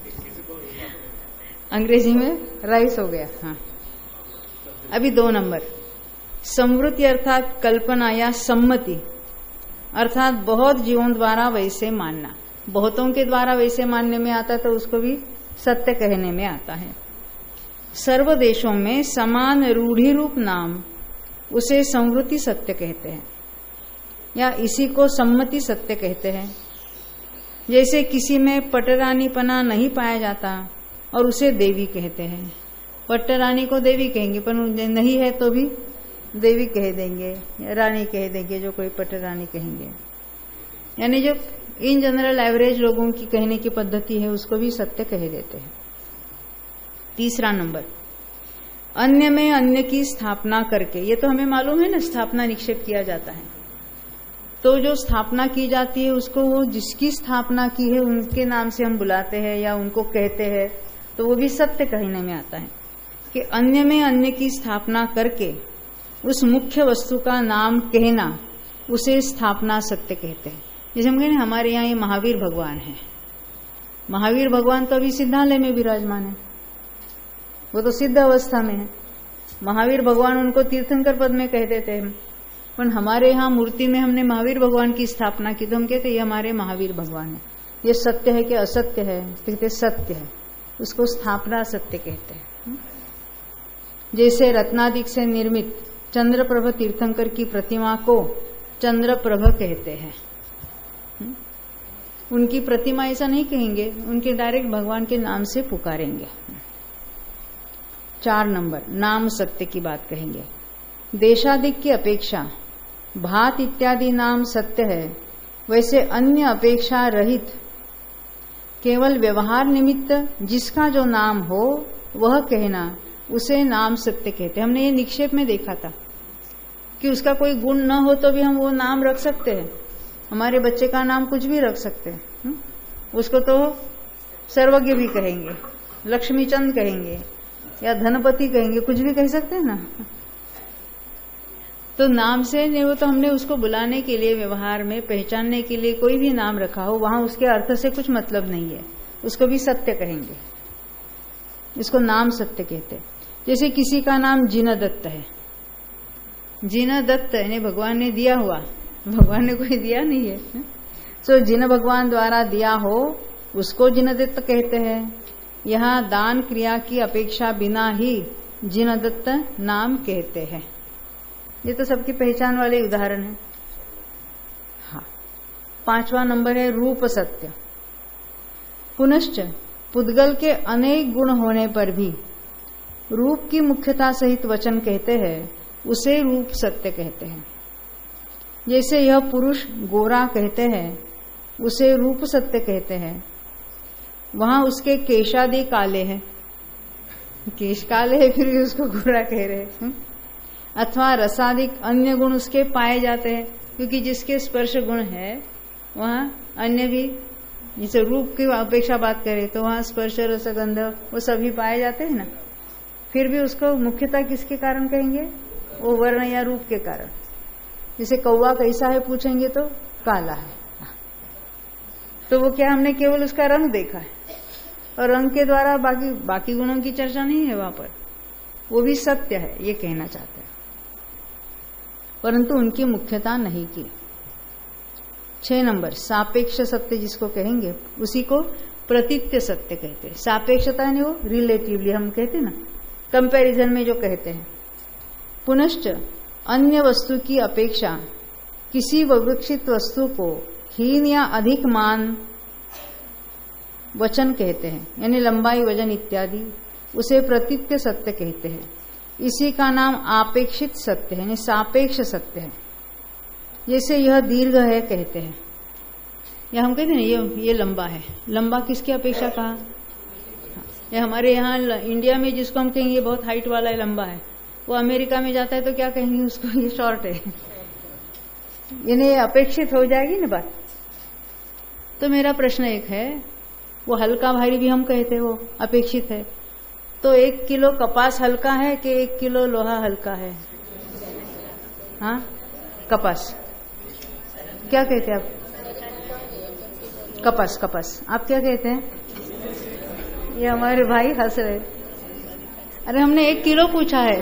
अंग्रेजी में राइस हो गया। हाँ अभी 2 नंबर समृद्धि अर्थात कल्पना या सम्मति, अर्थात बहुत जीवों द्वारा वैसे मानना, बहुतों के द्वारा वैसे मानने में आता तो उसको भी सत्य कहने में आता है। सर्व देशों में समान रूढ़ी रूप नाम, उसे संवृत्ति सत्य कहते हैं, या इसी को सम्मति सत्य कहते हैं। जैसे किसी में पटरानीपना नहीं पाया जाता और उसे देवी कहते हैं। पटरानी को देवी कहेंगे, पर नहीं है तो भी देवी कह देंगे, रानी कह देंगे, जो कोई पटरानी कहेंगे। यानी जो इन जनरल एवरेज लोगों की कहने की पद्धति है उसको भी सत्य कह देते हैं। 3 नंबर अन्य में अन्य की स्थापना करके, ये तो हमें मालूम है ना, स्थापना निक्षेप किया जाता है। तो जो स्थापना की जाती है उसको वो जिसकी स्थापना की है उनके नाम से हम बुलाते हैं या उनको कहते हैं, तो वो भी सत्य कहने में आता है कि अन्य में अन्य की स्थापना करके उस मुख्य वस्तु का नाम कहना, उसे स्थापना सत्य कहते हैं। जैसे हम कहें हमारे यहाँ ये महावीर भगवान है, महावीर भगवान तो अभी सिद्धालय में विराजमान है, वो तो सिद्ध अवस्था में है। महावीर भगवान उनको तीर्थंकर पद में कह देते हैं, पर हमारे यहाँ मूर्ति में हमने महावीर भगवान की स्थापना की तो हम कहते ये हमारे महावीर भगवान है। ये सत्य है कि असत्य है? कहते सत्य है, उसको स्थापना सत्य कहते हैं। जैसे रत्नादिक से निर्मित चंद्रप्रभ तीर्थंकर की प्रतिमा को चंद्रप्रभ कहते हैं। उनकी प्रतिमा ऐसा नहीं कहेंगे, उनके डायरेक्ट भगवान के नाम से पुकारेंगे। 4 नंबर नाम सत्य की बात कहेंगे। देशादिक की अपेक्षा भात इत्यादि नाम सत्य है, वैसे अन्य अपेक्षा रहित केवल व्यवहार निमित्त जिसका जो नाम हो वह कहना, उसे नाम सत्य कहते हैं। हमने ये निक्षेप में देखा था कि उसका कोई गुण न हो तो भी हम वो नाम रख सकते हैं। हमारे बच्चे का नाम कुछ भी रख सकते हैं, उसको तो सर्वज्ञ भी कहेंगे, लक्ष्मीचंद कहेंगे या धनपति कहेंगे, कुछ भी कह सकते हैं ना। तो नाम से नहीं, वो तो हमने उसको बुलाने के लिए, व्यवहार में पहचानने के लिए कोई भी नाम रखा हो, वहां उसके अर्थ से कुछ मतलब नहीं है, उसको भी सत्य कहेंगे। इसको नाम सत्य कहते हैं। जैसे किसी का नाम जिनदत्त है, जिनदत्त यानी भगवान ने दिया हुआ, भगवान ने कोई दिया नहीं है, तो जिन भगवान द्वारा दिया हो उसको जिनदत्त कहते हैं। यहाँ दान क्रिया की अपेक्षा बिना ही जिनदत्त नाम कहते हैं। ये तो सबकी पहचान वाले उदाहरण है। हाँ 5वां नंबर है रूप सत्य। पुनश्च पुद्गल के अनेक गुण होने पर भी रूप की मुख्यता सहित वचन कहते हैं, उसे रूप सत्य कहते हैं। जैसे यह पुरुष गोरा कहते हैं, उसे रूप सत्य कहते हैं। वहां उसके केशादि काले हैं, केश काले है फिर भी उसको गोरा कह रहे हैं। अथवा रसादिक अन्य गुण उसके पाए जाते हैं, क्योंकि जिसके स्पर्श गुण है वहां अन्य भी, जैसे रूप की अपेक्षा बात करें तो वहां स्पर्श रसगंध वो सभी पाए जाते हैं ना, फिर भी उसको मुख्यता किसके कारण कहेंगे? वो वर्ण या रूप के कारण। जैसे कौवा कैसा है पूछेंगे तो काला है, तो वो क्या, हमने केवल उसका रंग देखा है और रंग के द्वारा बाकी गुणों की चर्चा नहीं है वहां पर। वो भी सत्य है, ये कहना चाहते हैं, परंतु उनकी मुख्यता नहीं की। 6 नंबर सापेक्ष सत्य जिसको कहेंगे उसी को प्रतीत्य सत्य कहते हैं। सापेक्षता यानी वो रिलेटिवली हम कहते हैं ना, कंपैरिजन में जो कहते हैं। पुनश्च अन्य वस्तु की अपेक्षा किसी विवक्षित वस्तु को हीन या अधिक मान वचन कहते हैं, यानी लंबाई, वजन इत्यादि, उसे प्रतीत्य सत्य कहते हैं। इसी का नाम आपेक्षित सत्य है, यानी सापेक्ष सत्य है। जैसे यह दीर्घ है कहते हैं, या हम कहते हैं ना ये लंबा है। लंबा किसकी अपेक्षा कहा? ये हमारे यहाँ इंडिया में जिसको हम कहेंगे बहुत हाइट वाला है, लंबा है, वो अमेरिका में जाता है तो क्या कहेंगे उसको, ये शॉर्ट है, यानी अपेक्षित हो जाएगी ना बात। तो मेरा प्रश्न एक है, वो हल्का भारी भी हम कहते हैं वो अपेक्षित है, तो 1 किलो कपास हल्का है कि 1 किलो लोहा हल्का है? हाँ, कपास क्या कहते हैं आप? कपास आप क्या कहते हैं? ये हमारे भाई हंस रहे। अरे हमने 1 किलो पूछा है,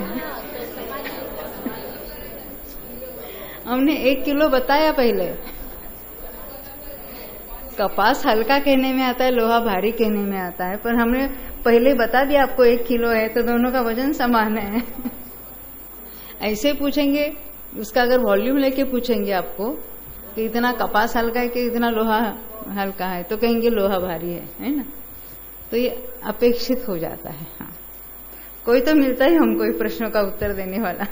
हमने 1 किलो बताया पहले। कपास हल्का कहने में आता है, लोहा भारी कहने में आता है, पर हमने पहले बता दिया आपको 1 किलो है तो दोनों का वजन समान है। ऐसे पूछेंगे, उसका अगर वॉल्यूम लेके पूछेंगे आपको कि इतना कपास हल्का है कि इतना लोहा हल्का है, तो कहेंगे लोहा भारी है ना। तो ये अपेक्षित हो जाता है। हाँ, कोई तो मिलता है हमको प्रश्नों का उत्तर देने वाला।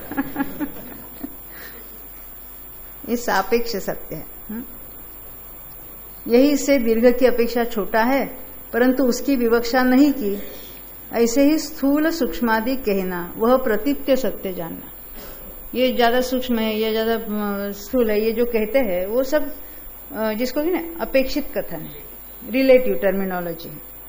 ये सापेक्ष सत्य है। यही इससे दीर्घ की अपेक्षा छोटा है, परंतु उसकी विवक्षा नहीं की। ऐसे ही स्थूल सूक्ष्मादि कहना, वह प्रतीत्य सत्य जानना। ये ज्यादा सूक्ष्म है, ये ज्यादा स्थूल है, ये जो कहते हैं वो सब जिसको ना अपेक्षित कथन है, रिलेटिव टर्मिनोलॉजी।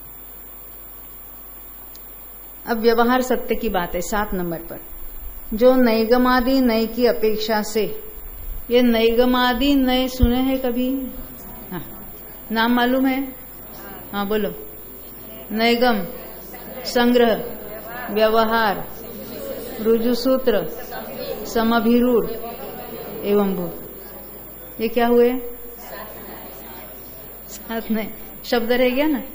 अब व्यवहार सत्य की बात है 7 नंबर पर, जो नैगमादि नय की अपेक्षा से। ये नैगमादि नय सुने हैं कभी? हाँ, नाम मालूम है? हाँ बोलो। नैगम संग्रह, व्यवहार, रुजुसूत्र, समभिरूढ़ एवं भू। ये क्या हुए? 7 नहीं, शब्द रह गया ना।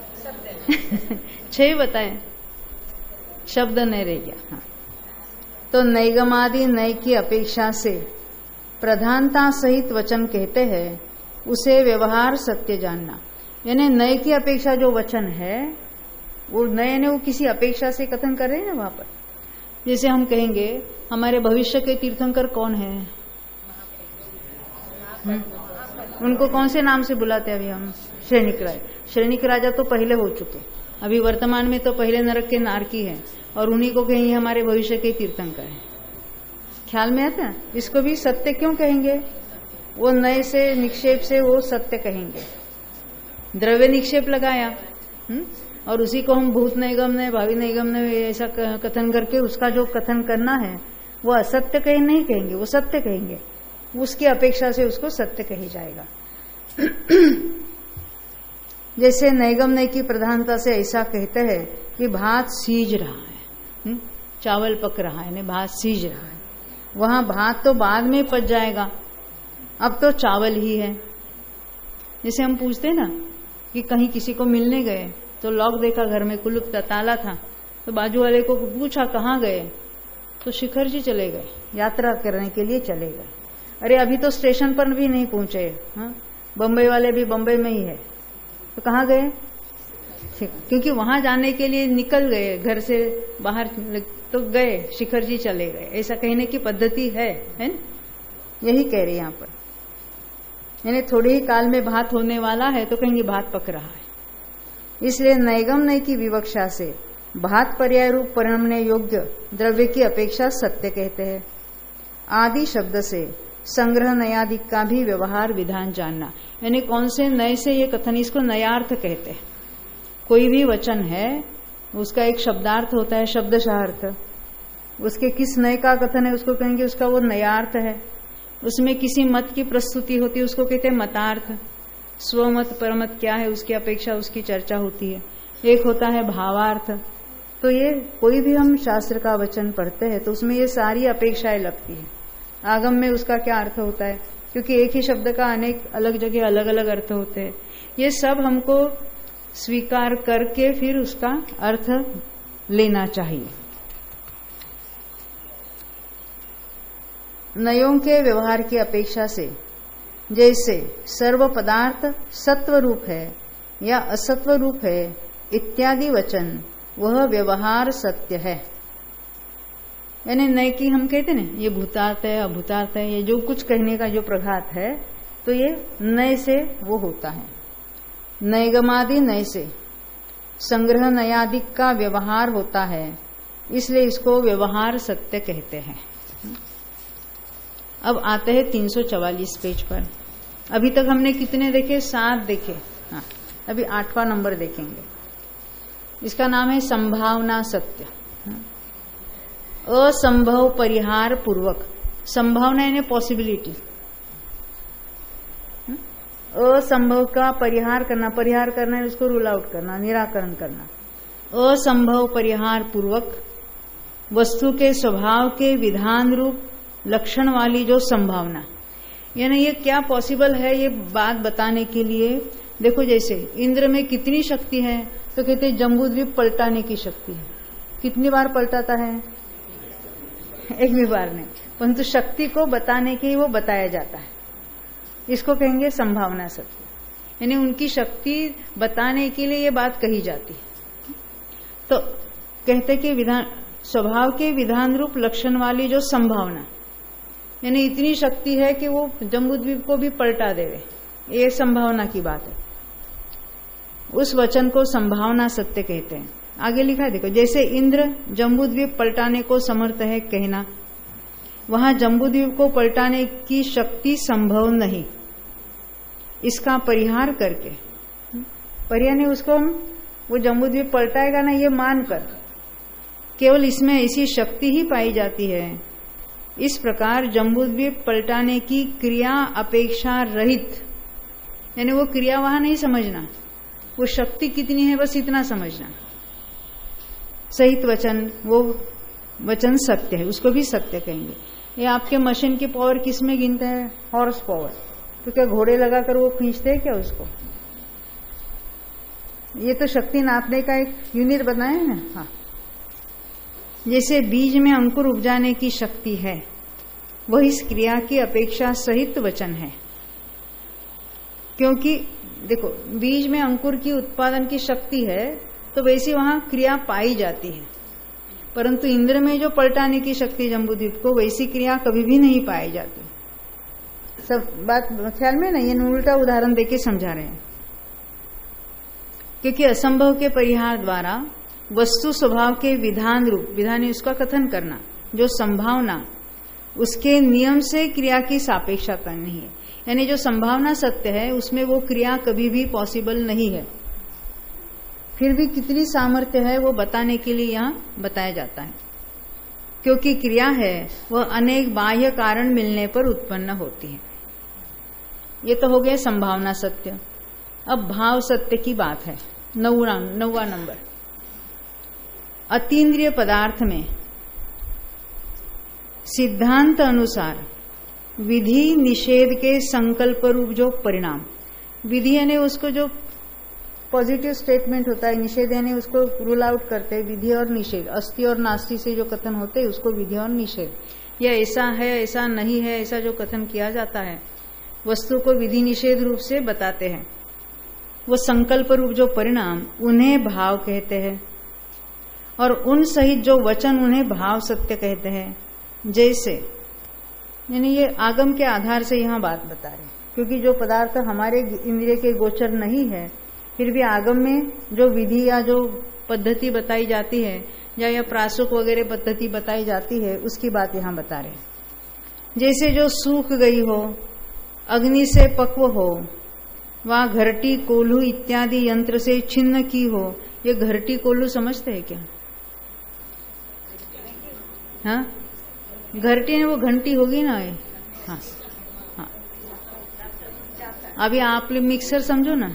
6 बताए, शब्द नहीं रह गया। हाँ, तो नैगमादि नय की अपेक्षा से प्रधानता सहित वचन कहते हैं, उसे व्यवहार सत्य जानना। यानी नय की अपेक्षा जो वचन है, वो नय ने वो किसी अपेक्षा से कथन कर रहे हैं ना वहां पर। जैसे हम कहेंगे हमारे भविष्य के तीर्थंकर कौन है? उनको कौन से नाम से बुलाते हैं अभी हम? श्रेणिक राजा। श्रेणिक राजा तो पहले हो चुके, अभी वर्तमान में तो पहले नरक के नारकी है, और उन्हीं को कहेंगे हमारे भविष्य के तीर्थंकर है। ख्याल में आता है? इसको भी सत्य क्यों कहेंगे? वो नए से निक्षेप से वो सत्य कहेंगे। द्रव्य निक्षेप लगाया और उसी को हम भूत नैगम ने, भावी नैगम ने ऐसा कथन करके उसका जो कथन करना है वो असत्य कहीं नहीं कहेंगे, वो सत्य कहेंगे। उसकी अपेक्षा से उसको सत्य कही जाएगा। जैसे नैगम नय की प्रधानता से ऐसा कहते हैं कि भात सीज रहा है, चावल पक रहा है, भात सीज रहा है। वहां भात तो बाद में पच जाएगा, अब तो चावल ही है। जैसे हम पूछते ना कि कहीं किसी को मिलने गए तो लॉक देखा, घर में कुलूप था, ताला था, तो बाजू वाले को पूछा कहाँ गए, तो शिखर जी चले गए, यात्रा करने के लिए चले गए। अरे अभी तो स्टेशन पर भी नहीं पहुंचे, बम्बई वाले भी बम्बई में ही है, तो कहाँ गए? क्योंकि वहां जाने के लिए निकल गए, घर से बाहर तो गए, शिखर जी चले गए, ऐसा कहने की पद्धति है ना? यही कह रहे यहाँ पर। यानी थोड़े ही काल में भात होने वाला है तो कहेंगे भात पक रहा है। इसलिए नैगम नय की विवक्षा से भात पर्याय रूप परिणमने योग्य द्रव्य की अपेक्षा सत्य कहते हैं। आदि शब्द से संग्रह नयादि का भी व्यवहार विधान जानना, यानी कौन से नय से ये कथन, इसको नयार्थ कहते हैं। कोई भी वचन है उसका एक शब्दार्थ होता है, शब्दशः अर्थ। उसके किस नय का कथन है उसको कहेंगे उसका वो नयार्थ है। उसमें किसी मत की प्रस्तुति होती है, उसको कहते हैं मतार्थ। स्वमत परमत क्या है उसकी अपेक्षा उसकी चर्चा होती है। एक होता है भावार्थ। तो ये कोई भी हम शास्त्र का वचन पढ़ते हैं तो उसमें ये सारी अपेक्षाएं लगती है। आगम में उसका क्या अर्थ होता है, क्योंकि एक ही शब्द का अनेक अलग जगह अलग अलग अर्थ होते हैं। ये सब हमको स्वीकार करके फिर उसका अर्थ लेना चाहिए। नयों के व्यवहार की अपेक्षा से जैसे सर्व पदार्थ सत्व रूप है या असत्व रूप है इत्यादि वचन वह व्यवहार सत्य है। यानी नय की हम कहते ना ये भूतार्थ है अभूतार्थ है, ये जो कुछ कहने का जो प्रघात है तो ये नय से वो होता है। नयगमादि नय से संग्रह नयादिक का व्यवहार होता है, इसलिए इसको व्यवहार सत्य कहते हैं। अब आते हैं 344 पेज पर। अभी तक हमने कितने देखे? 7 देखे। हाँ, अभी 8वां नंबर देखेंगे। इसका नाम है संभावना सत्य। असंभव परिहार पूर्वक। संभावना यानी पॉसिबिलिटी। असंभव का परिहार करना, परिहार करना है उसको रूल आउट करना, निराकरण करना। असंभव परिहार पूर्वक वस्तु के स्वभाव के विधान रूप लक्षण वाली जो संभावना, यानी ये क्या पॉसिबल है ये बात बताने के लिए देखो, जैसे इंद्र में कितनी शक्ति है तो कहते हैं जम्बूद्वीप पलटाने की शक्ति है। कितनी बार पलटाता है? एक भी बार नहीं, परंतु शक्ति को बताने के लिए वो बताया जाता है। इसको कहेंगे संभावना सत्य, यानी उनकी शक्ति बताने के लिए ये बात कही जाती है। तो कहते कि विधान स्वभाव के विधान रूप लक्षण वाली जो संभावना, यानी इतनी शक्ति है कि वो जम्बूद्वीप को भी पलटा देवे, ये संभावना की बात है। उस वचन को संभावना सत्य कहते हैं। आगे लिखा है देखो, जैसे इंद्र जम्बूद्वीप पलटाने को समर्थ है कहना, वहां जम्बूद्वीप को पलटाने की शक्ति संभव नहीं। इसका परिहार करके, परिहार नहीं उसको हम वो जम्बूद्वीप पलटाएगा ना ये मानकर, केवल इसमें ऐसी शक्ति ही पाई जाती है। इस प्रकार जम्बूद्वीप पलटाने की क्रिया अपेक्षा रहित, यानी वो क्रिया वहां नहीं समझना, वो शक्ति कितनी है बस इतना समझना। सहित वचन, वो वचन सत्य है, उसको भी सत्य कहेंगे। ये आपके मशीन की पावर किस में गिनते हैं? Horse power. तो क्या घोड़े लगाकर वो खींचते हैं क्या उसको? ये तो शक्ति नापने का एक यूनिट बनाया है ना। हाँ, जैसे बीज में अंकुर उपजाने की शक्ति है, वह इस क्रिया की अपेक्षा सहित वचन है। क्योंकि देखो, बीज में अंकुर की उत्पादन की शक्ति है तो वैसी वहां क्रिया पाई जाती है, परंतु इंद्र में जो पलटाने की शक्ति जम्बूद्वीप को, वैसी क्रिया कभी भी नहीं पाई जाती। सब बात ख्याल में ना, ये उल्टा उदाहरण देके समझा रहे हैं। क्योंकि असंभव के परिहार द्वारा वस्तु स्वभाव के विधान रूप, विधान है उसका कथन करना, जो संभावना उसके नियम से क्रिया की सापेक्षता नहीं है। यानी जो संभावना सत्य है उसमें वो क्रिया कभी भी पॉसिबल नहीं है। फिर भी कितनी सामर्थ्य है वो बताने के लिए यहाँ बताया जाता है। क्योंकि क्रिया है वह अनेक बाह्य कारण मिलने पर उत्पन्न होती है। ये तो हो गया संभावना सत्य। अब भाव सत्य की बात है। 9वां नंबर। अतीन्द्रिय पदार्थ में सिद्धांत अनुसार विधि निषेध के संकल्प रूप जो परिणाम, विधि यानी उसको जो पॉजिटिव स्टेटमेंट होता है, निषेध यानी उसको रूल आउट करते हैं। विधि और निषेध, अस्ति और नास्ति से जो कथन होते हैं उसको विधि और निषेध, या ऐसा है ऐसा नहीं है ऐसा जो कथन किया जाता है, वस्तु को विधि निषेध रूप से बताते हैं। वो संकल्प रूप जो परिणाम, उन्हें भाव कहते हैं, और उन सहित जो वचन उन्हें भाव सत्य कहते हैं। जैसे यानी ये आगम के आधार से यहाँ बात बता रहे हैं, क्योंकि जो पदार्थ हमारे इंद्रिय के गोचर नहीं है, फिर भी आगम में जो विधि या जो पद्धति बताई जाती है, या प्रासुक वगैरह पद्धति बताई जाती है, उसकी बात यहाँ बता रहे हैं। जैसे जो सूख गई हो, अग्नि से पक्व हो, वा घरटी कोल्हू इत्यादि यंत्र से छिन्न की हो। ये घरटी कोल्हू समझते हैं क्या? हाँ, घरटी ने वो घंटी होगी ना ये। हाँ, अभी आप मिक्सर समझो ना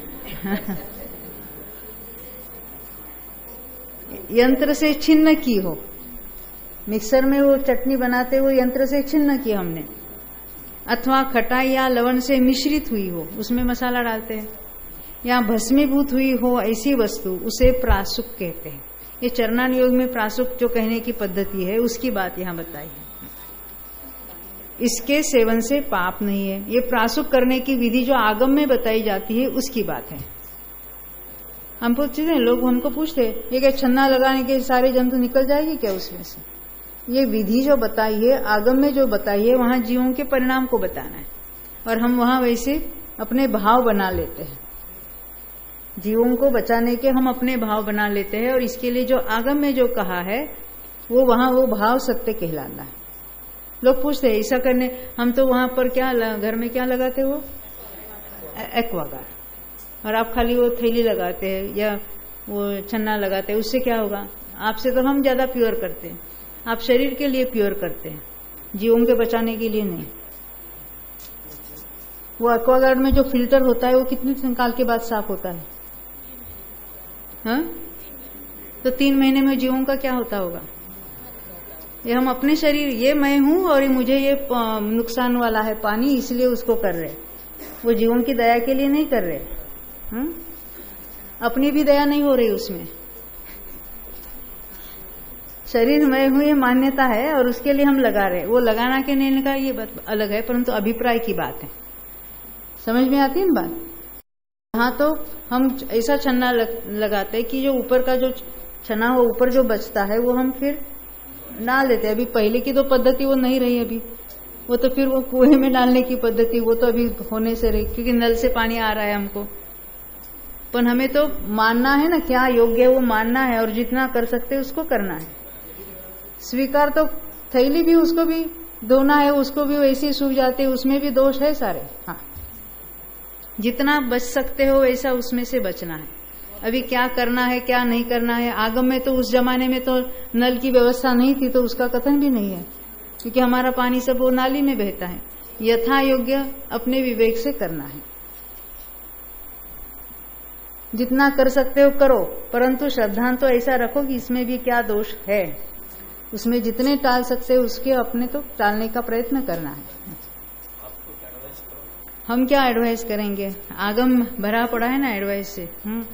यंत्र से छिन्न की हो, मिक्सर में वो चटनी बनाते वो यंत्र से छिन्न की हमने, अथवा खटाई या लवण से मिश्रित हुई हो, उसमें मसाला डालते हैं, या भस्मीभूत हुई हो ऐसी वस्तु, उसे प्रासुक कहते हैं। ये चरणान योग में प्रासुक जो कहने की पद्धति है उसकी बात यहाँ बताई है। इसके सेवन से पाप नहीं है। ये प्रासुक करने की विधि जो आगम में बताई जाती है उसकी बात है। हम पूछते हैं, लोग हमको पूछते ये क्या छन्ना लगाने के सारे जंतु निकल जाएगी क्या उसमें से? ये विधि जो बताई है आगम में जो बताई है वहां जीवों के परिणाम को बताना है, और हम वहां वैसे अपने भाव बना लेते हैं। जीवों को बचाने के हम अपने भाव बना लेते हैं, और इसके लिए जो आगम में जो कहा है वो वहां वो भाव सत्य कहलाना है। लोग पूछते हैं ऐसा करने, हम तो वहां पर क्या घर में क्या लगाते हो एक्वागार्ड, और आप खाली वो थैली लगाते हैं या वो छन्ना लगाते हैं, उससे क्या होगा? आपसे तो हम ज्यादा प्योर करते हैं, आप शरीर के लिए प्योर करते हैं, जीवों के बचाने के लिए नहीं। वो एक्वागार्ड में जो फिल्टर होता है वो कितने साल के बाद साफ होता है? हाँ, तो 3 महीने में जीवों का क्या होता होगा? ये हम अपने शरीर, ये मैं हूं और मुझे ये नुकसान वाला है पानी, इसलिए उसको कर रहे, वो जीवों की दया के लिए नहीं कर रहे। अपनी भी दया नहीं हो रही उसमें। शरीर मैं हूं ये मान्यता है और उसके लिए हम लगा रहे, वो लगाना के नहीं लगा ये बात अलग है, परंतु अभिप्राय की बात है। समझ में आती है ना बात? हाँ, तो हम ऐसा छन्ना लगाते हैं कि जो ऊपर का जो छना हो, ऊपर जो बचता है वो हम फिर डाल देते हैं। अभी पहले की तो पद्धति वो नहीं रही, अभी वो तो फिर वो कुएं में डालने की पद्धति वो तो अभी होने से रही, क्योंकि नल से पानी आ रहा है हमको। पर हमें तो मानना है ना, क्या योग्य है वो मानना है, और जितना कर सकते उसको करना है। स्वीकार तो थैली भी उसको भी धोना है, उसको भी वैसे ही सूख जाते, उसमें भी दोष है सारे। हाँ, जितना बच सकते हो वैसा उसमें से बचना है। अभी क्या करना है क्या नहीं करना है, आगम में तो उस जमाने में तो नल की व्यवस्था नहीं थी, तो उसका कथन भी नहीं है, क्योंकि हमारा पानी सब वो नाली में बहता है। यथा योग्य अपने विवेक से करना है, जितना कर सकते हो करो, परंतु श्रद्धांत तो ऐसा रखो कि इसमें भी क्या दोष है, उसमें जितने टाल सकते हो उसके अपने तो टालने का प्रयत्न करना है। हम क्या एडवाइस करेंगे? आगम भरा पड़ा है ना एडवाइस से।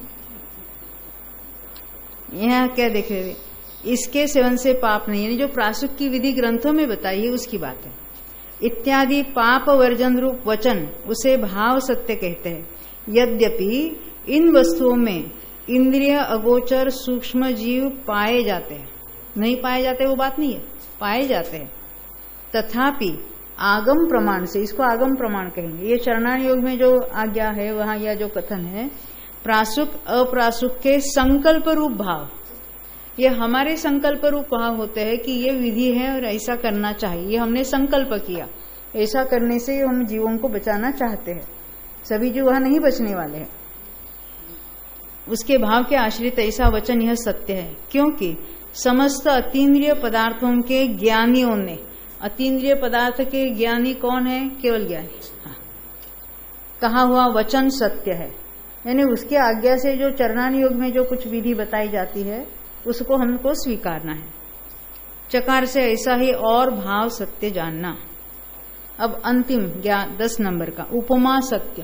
यहाँ क्या देख रहे, इसके सेवन से पाप नहीं, यानी जो प्रासुक की विधि ग्रंथों में बताई है उसकी बात है। इत्यादि पाप वर्जन रूप वचन उसे भाव सत्य कहते हैं। यद्यपि इन वस्तुओं में इंद्रिय अगोचर सूक्ष्म जीव पाए जाते हैं, नहीं पाए जाते वो बात नहीं है, पाए जाते हैं, तथापि आगम प्रमाण से, इसको आगम प्रमाण कहेंगे। ये चरणान योग में जो आज्ञा है वहां यह जो कथन है, प्रासुक अप्रासुक के संकल्प रूप भाव, ये हमारे संकल्प रूप भाव होते हैं कि ये विधि है और ऐसा करना चाहिए, ये हमने संकल्प किया, ऐसा करने से हम जीवों को बचाना चाहते हैं। सभी जीव वहां नहीं बचने वाले हैं, उसके भाव के आश्रित ऐसा वचन यह सत्य है। क्योंकि समस्त अतीन्द्रिय पदार्थों के ज्ञानियों ने, अतीन्द्रिय पदार्थ के ज्ञानी कौन है? केवल ज्ञानी। हाँ, कहा हुआ वचन सत्य है, यानी उसकी आज्ञा से जो चरणान योग में जो कुछ विधि बताई जाती है उसको हमको स्वीकारना है। चकार से ऐसा ही और भाव सत्य जानना। अब अंतिम ज्ञान 10 नंबर का, उपमा सत्य।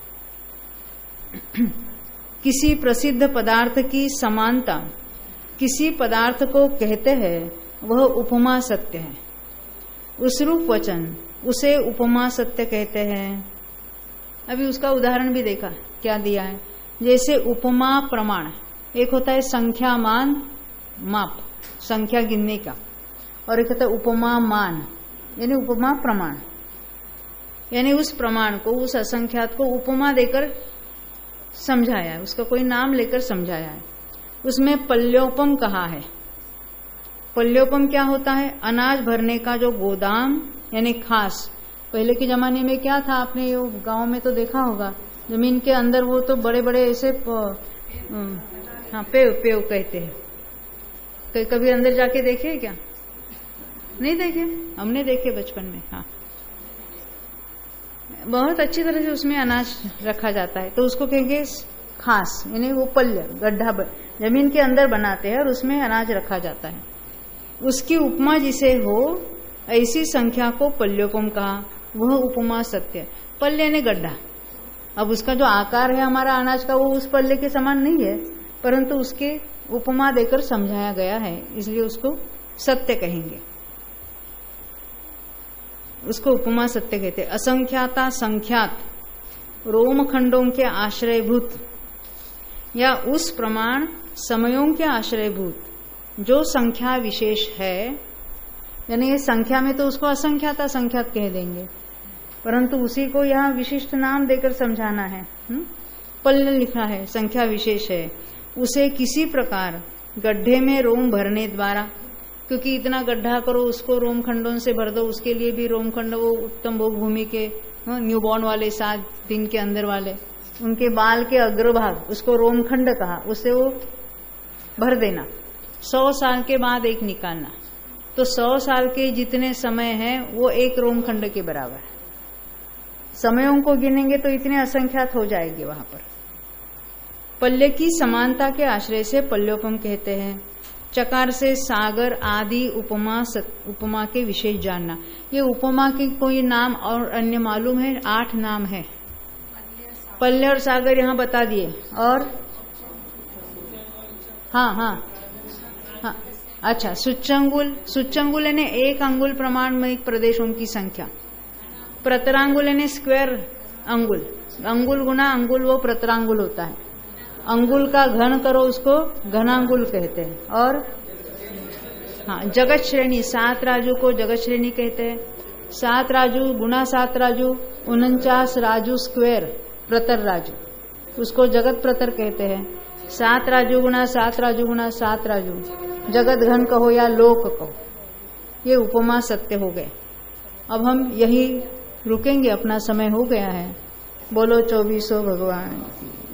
किसी प्रसिद्ध पदार्थ की समानता किसी पदार्थ को कहते हैं वह उपमा सत्य है। उस रूप वचन उसे उपमा सत्य कहते हैं। अभी उसका उदाहरण भी देखा, क्या दिया है? जैसे उपमा प्रमाण, एक होता है संख्या मान माप, संख्या गिनने का, और एक होता है उपमा मान, यानी उपमा प्रमाण, यानी उस प्रमाण को, उस असंख्यात को उपमा देकर समझाया है, उसका कोई नाम लेकर समझाया है। उसमें पल्योपम कहा है। पल्योपम क्या होता है? अनाज भरने का जो गोदाम, यानी खास। पहले के जमाने में क्या था, आपने गांव में तो देखा होगा, जमीन के अंदर वो तो बड़े बड़े ऐसे हाँ पेव कहते हैं। कभी अंदर जाके देखे क्या? नहीं देखे, हमने देखे बचपन में। हाँ, बहुत अच्छी तरह से उसमें अनाज रखा जाता है, तो उसको कहेंगे खास, यानी वो पल्य, गड्ढा जमीन के अंदर बनाते हैं और उसमें अनाज रखा जाता है। उसकी उपमा जिसे हो ऐसी संख्या को पल्योपम कहा, वह उपमा सत्य। पल्य यानी गड्ढा। अब उसका जो आकार है हमारा अनाज का, वो उस पल्ले के समान नहीं है, परंतु उसके उपमा देकर समझाया गया है, इसलिए उसको सत्य कहेंगे, उसको उपमा सत्य कहते हैं। असंख्याता संख्यात रोमखंडों के आश्रयभूत या उस प्रमाण समयों के आश्रयभूत जो संख्या विशेष है, यानी ये संख्या में तो उसको असंख्याता संख्यात कह देंगे, परंतु उसी को यहाँ विशिष्ट नाम देकर समझाना है। पल्य लिखा है, संख्या विशेष है, उसे किसी प्रकार गड्ढे में रोम भरने द्वारा, क्योंकि इतना गड्ढा करो उसको रोम खंडों से भर दो, उसके लिए भी रोम खंड, वो उत्तम भोग भूमि के न्यूबॉर्न वाले 7 दिन के अंदर वाले, उनके बाल के अग्रभाग, उसको रोम खंड कहा, उससे वो भर देना। 100 साल के बाद एक निकालना, तो 100 साल के जितने समय है वो एक रोम खंड के बराबर है। समयों को गिनेंगे तो इतने असंख्यात हो जाएंगे वहां पर। पल्य की समानता के आश्रय से पल्योपम कहते हैं। चकार से सागर आदि उपमा के विशेष जानना। ये उपमा के कोई नाम और अन्य मालूम है? 8 नाम है। पल्य और सागर यहाँ बता दिए। और हाँ, अच्छा, सुच्चंगुल यानी 1 अंगुल प्रमाण में प्रदेशों की संख्या। प्रतरांगुल यानी स्क्वायर अंगुल, अंगुल गुना अंगुल वो प्रतरांगुल होता है। अंगुल का घन करो उसको घनांगुल कहते हैं। और हाँ, जगत श्रेणी, 7 राजू को जगत श्रेणी कहते हैं। 7 राजू गुना 7 राजू 49 राजू स्क्वायर प्रतर राजू, उसको जगत प्रतर कहते हैं। 7 राजू गुना 7 राजू गुना 7 राजू, जगत घन कहो या लोक कहो, ये उपमा सत्य हो गए। अब हम यही रुकेंगे, अपना समय हो गया है। बोलो 2400 भगवान।